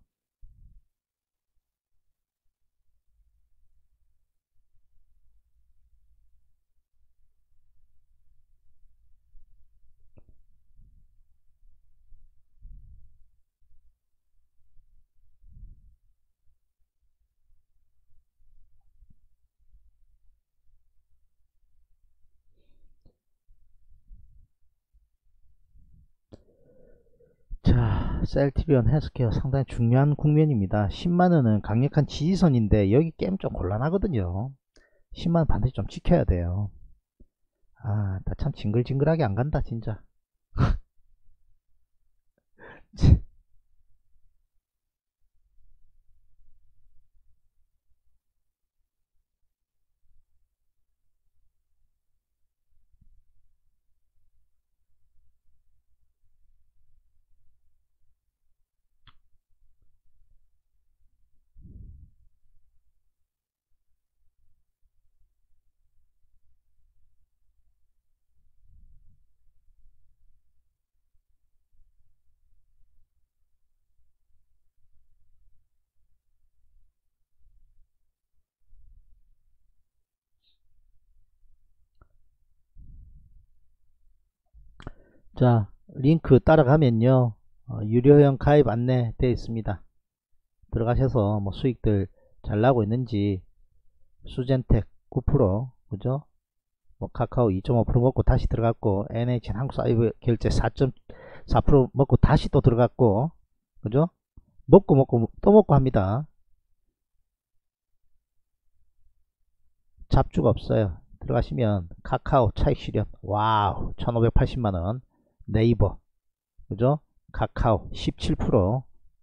셀트리온 헬스케어 상당히 중요한 국면입니다. 십만원은 강력한 지지선인데 여기 게임 좀 곤란하거든요. 십만원 반드시 좀 지켜야 돼요. 아, 나 참 징글징글하게 안 간다 진짜. 자, 링크 따라가면요, 어, 유료형 가입 안내 되어 있습니다. 들어가셔서 뭐 수익들 잘 나고 있는지, 수젠텍 구 퍼센트 그죠? 뭐 카카오 이 점 오 퍼센트 먹고 다시 들어갔고, 엔에이치엔 한국사이버 결제 사 점 사 퍼센트 먹고 다시 또 들어갔고, 그죠? 먹고 먹고 또 먹고 합니다. 잡주가 없어요. 들어가시면 카카오 차익 실현, 와우, 천오백팔십만원, 네이버, 그죠? 카카오 십칠 퍼센트,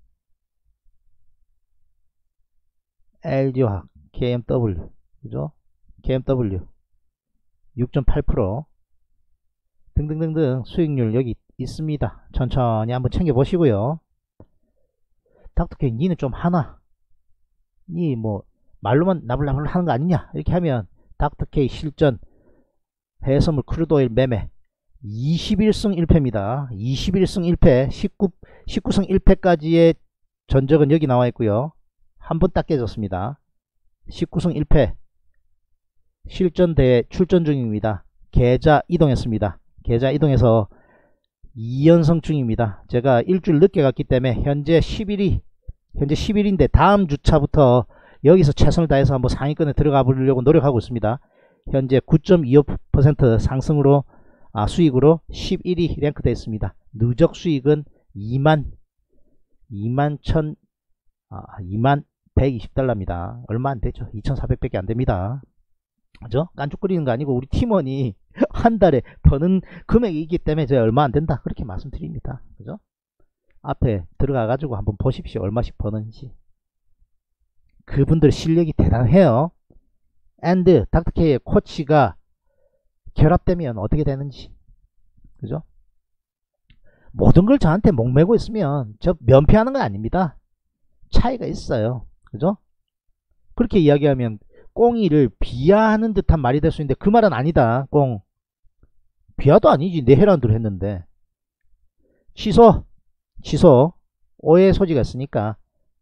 엘지화학, 케이엠더블유, 그죠? 케이엠더블유 육 점 팔 퍼센트 등등등등 수익률 여기 있습니다. 천천히 한번 챙겨보시고요. 닥터케이 니는 좀 하나, 니 뭐 말로만 나불나불 하는 거 아니냐 이렇게 하면 닥터케이 실전 해외선물 크루드오일 매매 이십일 승 일 패입니다. 이십일 승 일 패, 십구, 십구 승 일 패까지의 전적은 여기 나와 있고요. 한 번 딱 깨졌습니다. 십구 승 일 패 실전대회 출전 중입니다. 계좌 이동했습니다. 계좌 이동해서 이 연승 중입니다. 제가 일주일 늦게 갔기 때문에 현재 십 일이 현재 십 일인데 다음 주차부터 여기서 최선을 다해서 한번 상위권에 들어가 보려고 노력하고 있습니다. 현재 구 점 이오 퍼센트 상승으로 아, 수익으로 십일 위 랭크되어 있습니다. 누적 수익은 이만 이만 천 아, 이만 백이십 달러입니다. 얼마 안 되죠. 이천사백 밖에 안 됩니다. 그죠? 깐죽거리는 거 아니고 우리 팀원이 한 달에 버는 금액이 있기 때문에 제가 얼마 안 된다 그렇게 말씀드립니다. 그죠? 앞에 들어가 가지고 한번 보십시오. 얼마씩 버는지. 그분들 실력이 대단해요. 앤드 닥터케이의 코치가 결합되면 어떻게 되는지. 그죠? 모든 걸 저한테 목매고 있으면 저 면피하는 건 아닙니다. 차이가 있어요. 그죠? 그렇게 이야기하면 꽁이를 비하하는 듯한 말이 될 수 있는데 그 말은 아니다. 꽁 비하도 아니지. 내 해란대로 했는데. 취소 취소 오해 소지가 있으니까.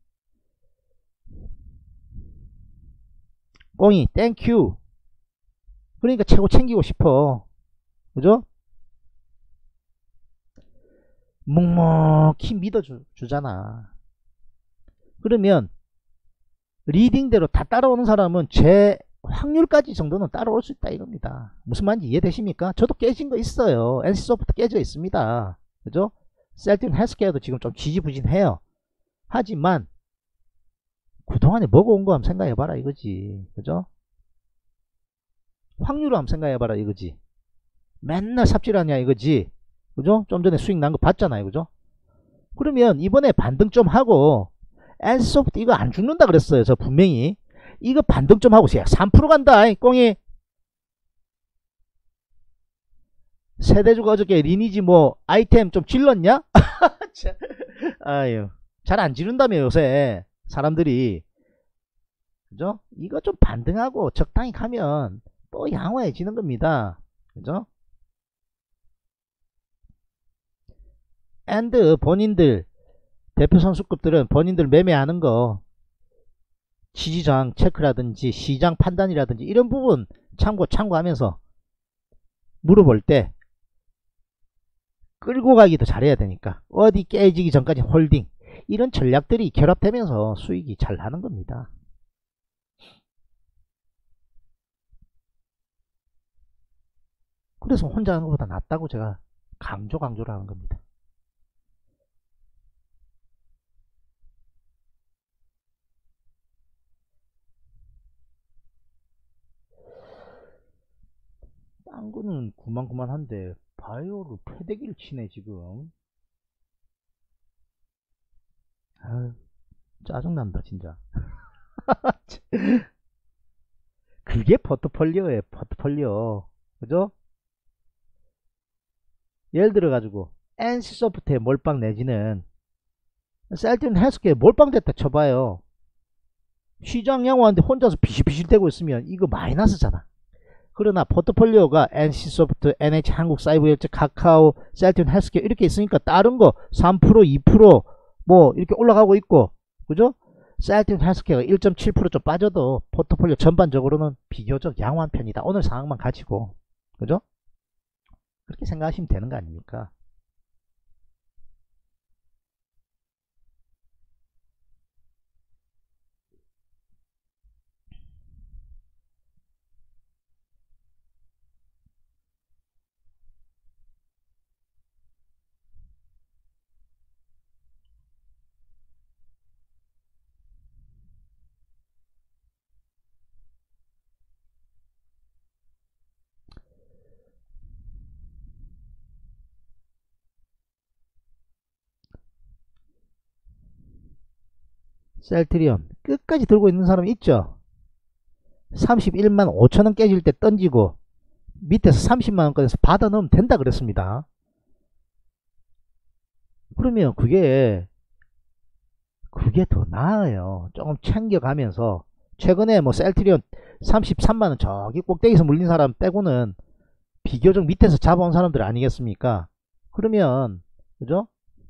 꽁이 땡큐. 그러니까 최고 챙기고 싶어. 그죠? 묵묵히 믿어주잖아. 그러면 리딩대로 다 따라오는 사람은 제 확률까지 정도는 따라올 수 있다 이겁니다. 무슨 말인지 이해되십니까? 저도 깨진 거 있어요. 엔씨소프트 깨져 있습니다. 그죠? 셀트리온 헬스케어도 지금 좀 지지부진해요. 하지만 그동안에 먹어온 거 한번 생각해봐라 이거지. 그죠? 확률로 한번 생각해봐라 이거지. 맨날 삽질하냐 이거지. 그죠? 좀 전에 수익 난 거 봤잖아요. 그죠? 그러면 이번에 반등 좀 하고, 엔씨소프트 이거 안 죽는다 그랬어요. 저 분명히. 이거 반등 좀 하고, 삼 퍼센트 간다. 꽁이. 세대주가 어저께 리니지 뭐 아이템 좀 질렀냐? 아유, 잘 안 지른다며 요새 사람들이. 그죠? 이거 좀 반등하고 적당히 가면 또 양호해지는 겁니다. 그죠? 앤드 본인들 대표 선수급들은 본인들 매매하는 거 지지저항 체크라든지 시장 판단이라든지 이런 부분 참고 참고하면서 물어볼 때 끌고 가기도 잘해야 되니까 어디 깨지기 전까지 홀딩 이런 전략들이 결합되면서 수익이 잘 나는 겁니다. 그래서 혼자 하는 것보다 낫다고 제가 강조 강조를 하는 겁니다. 이거는 구만구만한데 바이오로 패대기를 치네 지금. 아유, 짜증난다 진짜. 그게 포트폴리오예요, 포트폴리오. 그죠? 예를 들어 가지고 엔씨소프트에 몰빵 내지는 셀트리온 헬스케어에 몰빵됐다 쳐봐요. 시장 양호한데 혼자서 비실비실대고 있으면 이거 마이너스잖아. 그러나 포트폴리오가 엔씨소프트, 엔에이치한국사이버결제, 카카오, 셀트리온 헬스케어 이렇게 있으니까 다른 거 삼 퍼센트, 이 퍼센트 뭐 이렇게 올라가고 있고, 그죠? 셀트리온 헬스케어가 일 점 칠 퍼센트 좀 빠져도 포트폴리오 전반적으로는 비교적 양호한 편이다. 오늘 상황만 가지고, 그죠? 그렇게 생각하시면 되는 거 아닙니까? 셀트리온 끝까지 들고 있는 사람 있죠? 삼십일만 오천원 깨질 때 던지고 밑에서 삼십만원권에서 받아 넣으면 된다 그랬습니다. 그러면 그게 그게 더 나아요. 조금 챙겨가면서 최근에 뭐 셀트리온 삼십삼만원 저기 꼭대기에서 물린 사람 빼고는 비교적 밑에서 잡아온 사람들 아니겠습니까? 그러면 그죠?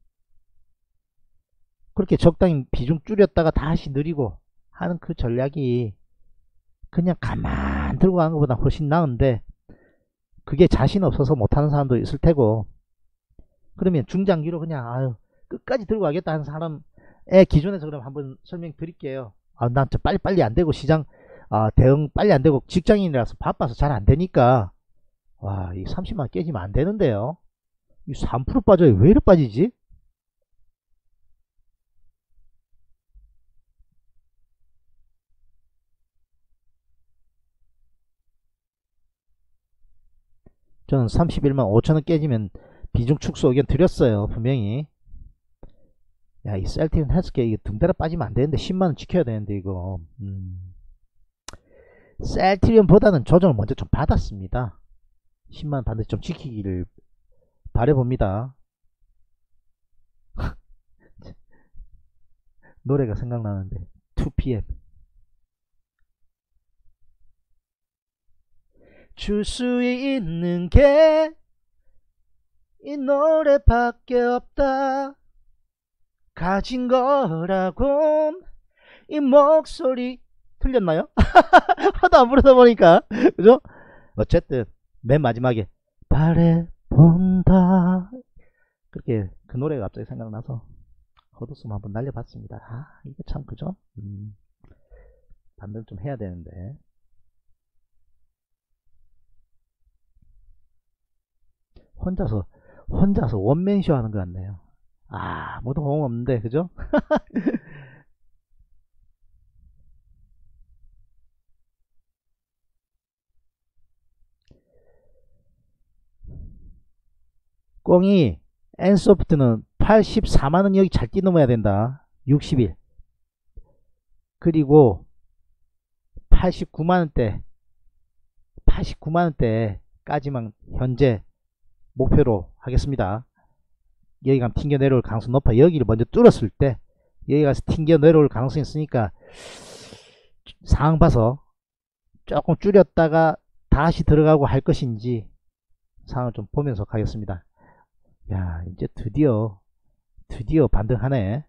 그렇게 적당히 비중 줄였다가 다시 늘리고 하는 그 전략이 그냥 가만 들고 가는 것보다 훨씬 나은데, 그게 자신 없어서 못하는 사람도 있을 테고, 그러면 중장기로 그냥 아유 끝까지 들고 가겠다 하는 사람의 기준에서 그럼 한번 설명드릴게요. 아, 난 저 빨리빨리 안되고 시장 아, 대응 빨리 안되고 직장인이라서 바빠서 잘 안되니까 와, 이 삼십만원 깨지면 안되는데요. 이 삼 퍼센트 빠져요. 왜 이렇게 빠지지? 저는 삼십일만 오천원 깨지면 비중 축소 의견 드렸어요. 분명히. 야, 이 셀트리온 헬스케어 이거 등달아 빠지면 안 되는데 십만원 지켜야 되는데 이거. 음. 셀트리온 보다는 조정을 먼저 좀 받았습니다. 십만원 반드시 좀 지키기를 바라봅니다. 노래가 생각나는데 투 피엠 줄 수 있는 게 이 노래밖에 없다. 가진 거라곤 이 목소리. 틀렸나요? 하도 안 부르다 보니까 그죠? 어쨌든 맨 마지막에 바래본다, 그렇게 그 노래가 갑자기 생각나서 헛웃음 한번 날려봤습니다. 아, 이거 참 그죠? 음, 반대로 좀 해야 되는데. 혼자서 혼자서 원맨쇼 하는 것 같네요. 아, 아무도 호응 없는데 그죠? 꽁이 엔소프트는 팔십사만원 여기 잘 뛰넘어야 된다. 육십 일. 그리고 팔십구만원대 팔십구만원대까지만 현재 목표로 하겠습니다. 여기 가면 튕겨 내려올 가능성이 높아. 여기를 먼저 뚫었을 때 여기 가서 튕겨 내려올 가능성이 있으니까 상황 봐서 조금 줄였다가 다시 들어가고 할 것인지 상황을 좀 보면서 가겠습니다. 야, 이제 드디어 드디어 반등하네.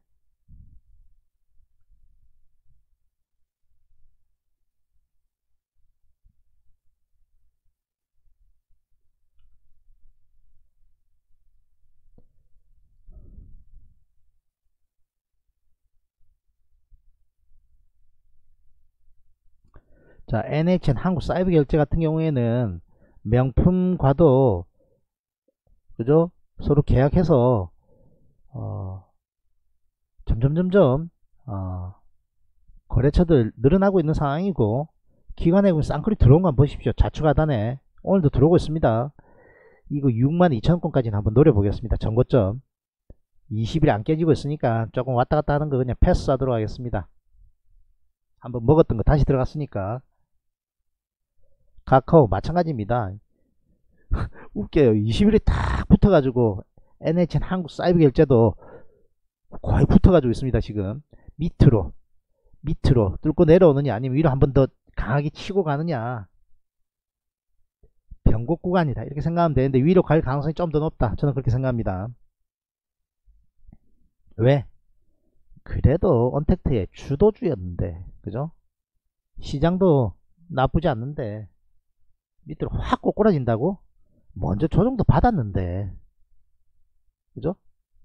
자, 엔에이치엔 한국사이버결제 같은 경우에는 명품과도 그죠? 서로 계약해서 어, 점점점점 어, 거래처들 늘어나고 있는 상황이고, 기관에 쌍끌이 들어온 거 보십시오. 좌측 하단에 오늘도 들어오고 있습니다. 이거 육만 이천 원권까지는 한번 노려보겠습니다. 전고점 이십 일 안 깨지고 있으니까 조금 왔다갔다 하는 거 그냥 패스하도록 하겠습니다. 한번 먹었던 거 다시 들어갔으니까. 카카오 마찬가지입니다. 웃겨요. 이십 일에 딱 붙어가지고 엔에이치엔 한국사이버결제도 거의 붙어가지고 있습니다. 지금 밑으로 밑으로 뚫고 내려오느냐 아니면 위로 한번 더 강하게 치고 가느냐, 변곡 구간이다 이렇게 생각하면 되는데 위로 갈 가능성이 좀 더 높다. 저는 그렇게 생각합니다. 왜? 그래도 언택트의 주도주였는데, 그죠? 시장도 나쁘지 않는데 밑으로 확 꼬꾸라진다고? 먼저 조정도 받았는데, 그죠?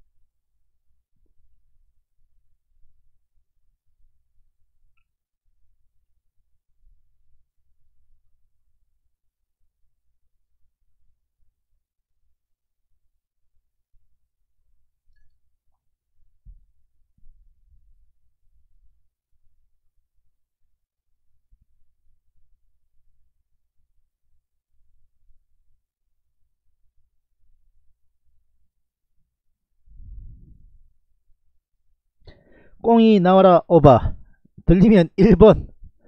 꽁이 나와라 오바. 들리면 일 번.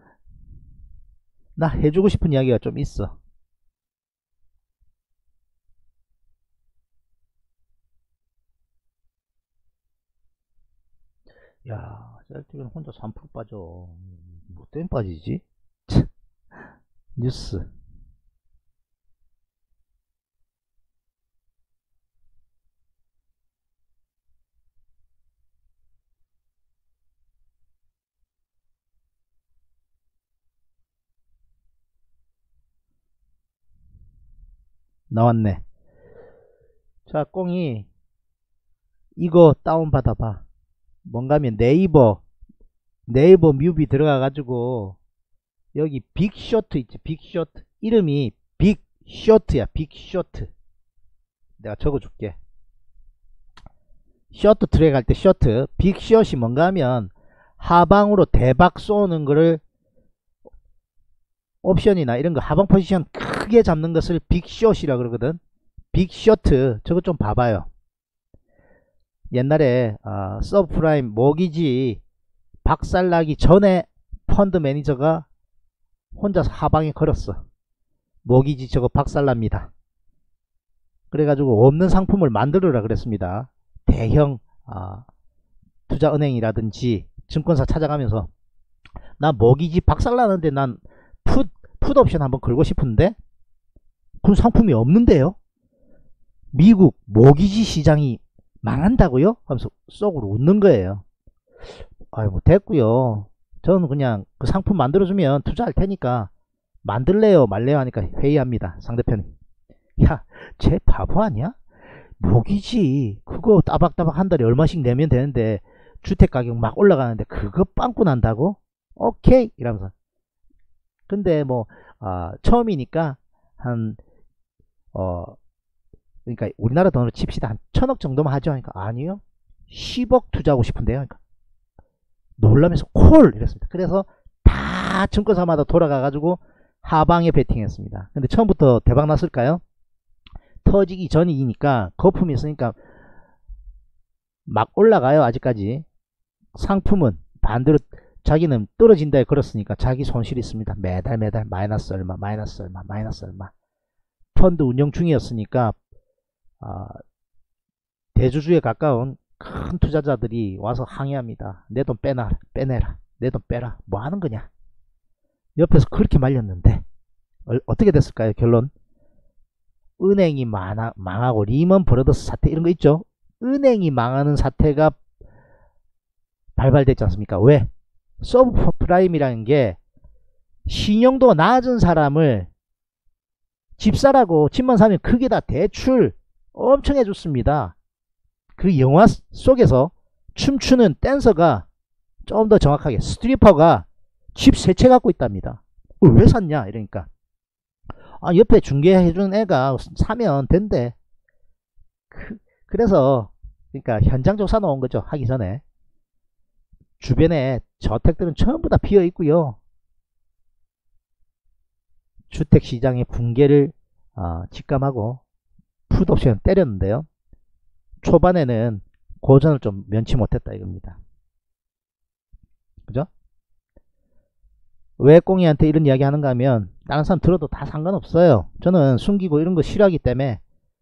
나 해주고 싶은 이야기가 좀 있어. 야, 셀틱은 혼자 삼 퍼센트 빠져. 뭐 때문에 빠지지? 뉴스. 나왔네. 자, 꽁이 이거 다운받아봐. 뭔가 하면 네이버 네이버 뮤비 들어가가지고 여기 빅쇼트 있지. 빅쇼트 이름이 빅쇼트야. 빅쇼트 내가 적어줄게. 쇼트 트랙 할 때 쇼트 빅숏이 뭔가 하면 하방으로 대박 쏘는 거를 옵션이나 이런 거 하방 포지션 크게 잡는 것을 빅숏이라 그러거든. 빅쇼트 저거 좀 봐봐요. 옛날에 어, 서브프라임 모기지 박살나기 전에 펀드 매니저가 혼자서 하방에 걸었어. 모기지 저거 박살납니다. 그래가지고 없는 상품을 만들어라 그랬습니다. 대형 어, 투자은행이라든지 증권사 찾아가면서 나 모기지 박살나는데 난 풋, 풋옵션 한번 걸고 싶은데 그런 상품이 없는데요. 미국 모기지 시장이 망한다고요? 하면서 속으로 웃는 거예요. 아이 뭐 됐고요. 저는 그냥 그 상품 만들어주면 투자할 테니까 만들래요 말래요 하니까 회의합니다. 상대편이. 야, 쟤 바보 아니야? 모기지 그거 따박따박 한 달에 얼마씩 내면 되는데 주택가격 막 올라가는데 그거 빵꾸 난다고? 오케이 이러면서. 근데 뭐 어, 처음이니까 한 어 그러니까 우리나라 돈으로 칩시다. 한 천억 정도만 하죠. 그러니까 아니요. 십억 투자하고 싶은데요. 그러니까 놀라면서 콜 이랬습니다. 그래서 다 증권사마다 돌아가가지고 하방에 베팅했습니다. 근데 처음부터 대박 났을까요? 터지기 전이니까 거품이 있으니까 막 올라가요. 아직까지. 상품은 반대로 자기는 떨어진다에 걸었으니까 자기 손실이 있습니다. 매달 매달 마이너스 얼마 마이너스 얼마 마이너스 얼마. 펀드 운영 중이었으니까 어, 대주주에 가까운 큰 투자자들이 와서 항의합니다. 내 돈 빼놔, 빼내라. 내 돈 빼라. 뭐 하는 거냐. 옆에서 그렇게 말렸는데 어, 어떻게 됐을까요? 결론. 은행이 망하, 망하고 리먼 브러더스 사태 이런 거 있죠. 은행이 망하는 사태가 발발됐지 않습니까? 왜? 서브프라임이라는 게 신용도 낮은 사람을 집사라고 집만 사면 크게 다 대출 엄청 해줬습니다. 그 영화 속에서 춤추는 댄서가 좀 더 정확하게 스트리퍼가 집 세 채 갖고 있답니다. 왜 샀냐 이러니까 아, 옆에 중개해주는 애가 사면 된대. 그, 그래서 그러니까 현장 조사 나온 거죠. 하기 전에 주변에 저택들은 전부 다 비어 있고요. 주택시장의 붕괴를 어, 직감하고 풋옵션 때렸는데요. 초반에는 고전을 좀 면치 못했다 이겁니다. 그죠? 왜 꽁이한테 이런 이야기 하는가 하면 다른 사람 들어도 다 상관없어요. 저는 숨기고 이런 거 싫어하기 때문에.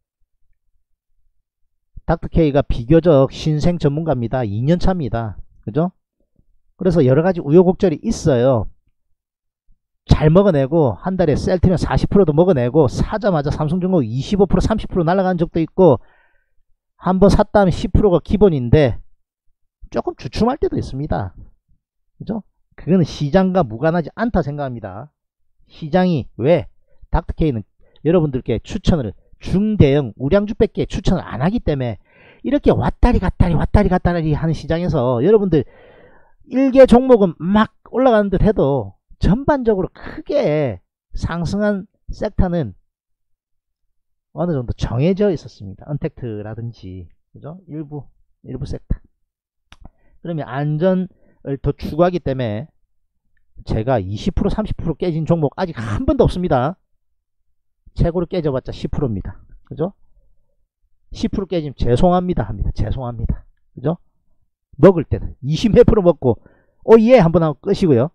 닥터케이가 비교적 신생 전문가입니다. 이 년 차입니다. 그죠? 그래서 여러가지 우여곡절이 있어요. 잘 먹어내고 한 달에 셀트리온 사십 퍼센트도 먹어내고 사자마자 삼성전공 이십오 퍼센트 삼십 퍼센트 날아간 적도 있고 한번 샀다 하면 십 퍼센트가 기본인데 조금 주춤할 때도 있습니다. 그죠? 그거는 시장과 무관하지 않다 생각합니다. 시장이 왜? 닥터케이는 여러분들께 추천을 중대형 우량주밖에 추천을 안 하기 때문에 이렇게 왔다리 갔다리 왔다리 갔다리 하는 시장에서 여러분들 일개 종목은 막 올라가는 듯 해도 전반적으로 크게 상승한 섹터는 어느 정도 정해져 있었습니다. 언택트라든지 그죠? 일부 일부 섹터. 그러면 안전을 더 추구하기 때문에 제가 이십 퍼센트 삼십 퍼센트 깨진 종목 아직 한 번도 없습니다. 최고로 깨져봤자 십 퍼센트입니다. 그죠? 십 퍼센트 깨지면 죄송합니다 합니다. 죄송합니다. 그죠? 먹을 때는 이십 몇 프로 먹고 오예 한번 하고 끝이고요.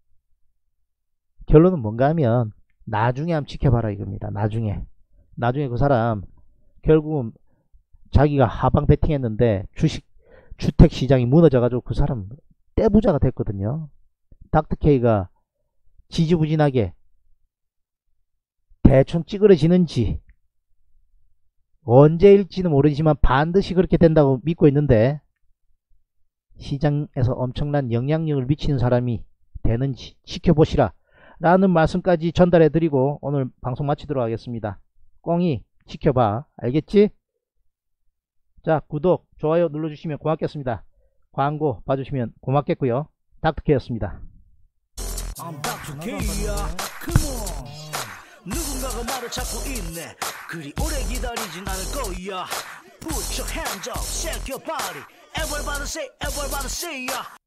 결론은 뭔가 하면 나중에 한번 지켜봐라 이겁니다. 나중에 나중에 그 사람 결국은 자기가 하방 베팅했는데 주식 주택시장이 무너져가지고 그 사람 떼부자가 됐거든요. 닥터케이가 지지부진하게 대충 찌그러지는지 언제일지는 모르지만 반드시 그렇게 된다고 믿고 있는데 시장에서 엄청난 영향력을 미치는 사람이 되는지 지켜보시라 라는 말씀까지 전달해 드리고 오늘 방송 마치도록 하겠습니다. 꽁이 지켜봐. 알겠지? 자, 구독 좋아요 눌러주시면 고맙겠습니다. 광고 봐주시면 고맙겠고요. 닥터케이였습니다. I'm 닥터케이야. Come on. 누군가가 나를 찾고 있네. 그리 오래 기다리진 않을 거야. Put your hands up, shake your body. Everybody say, everybody say, yeah.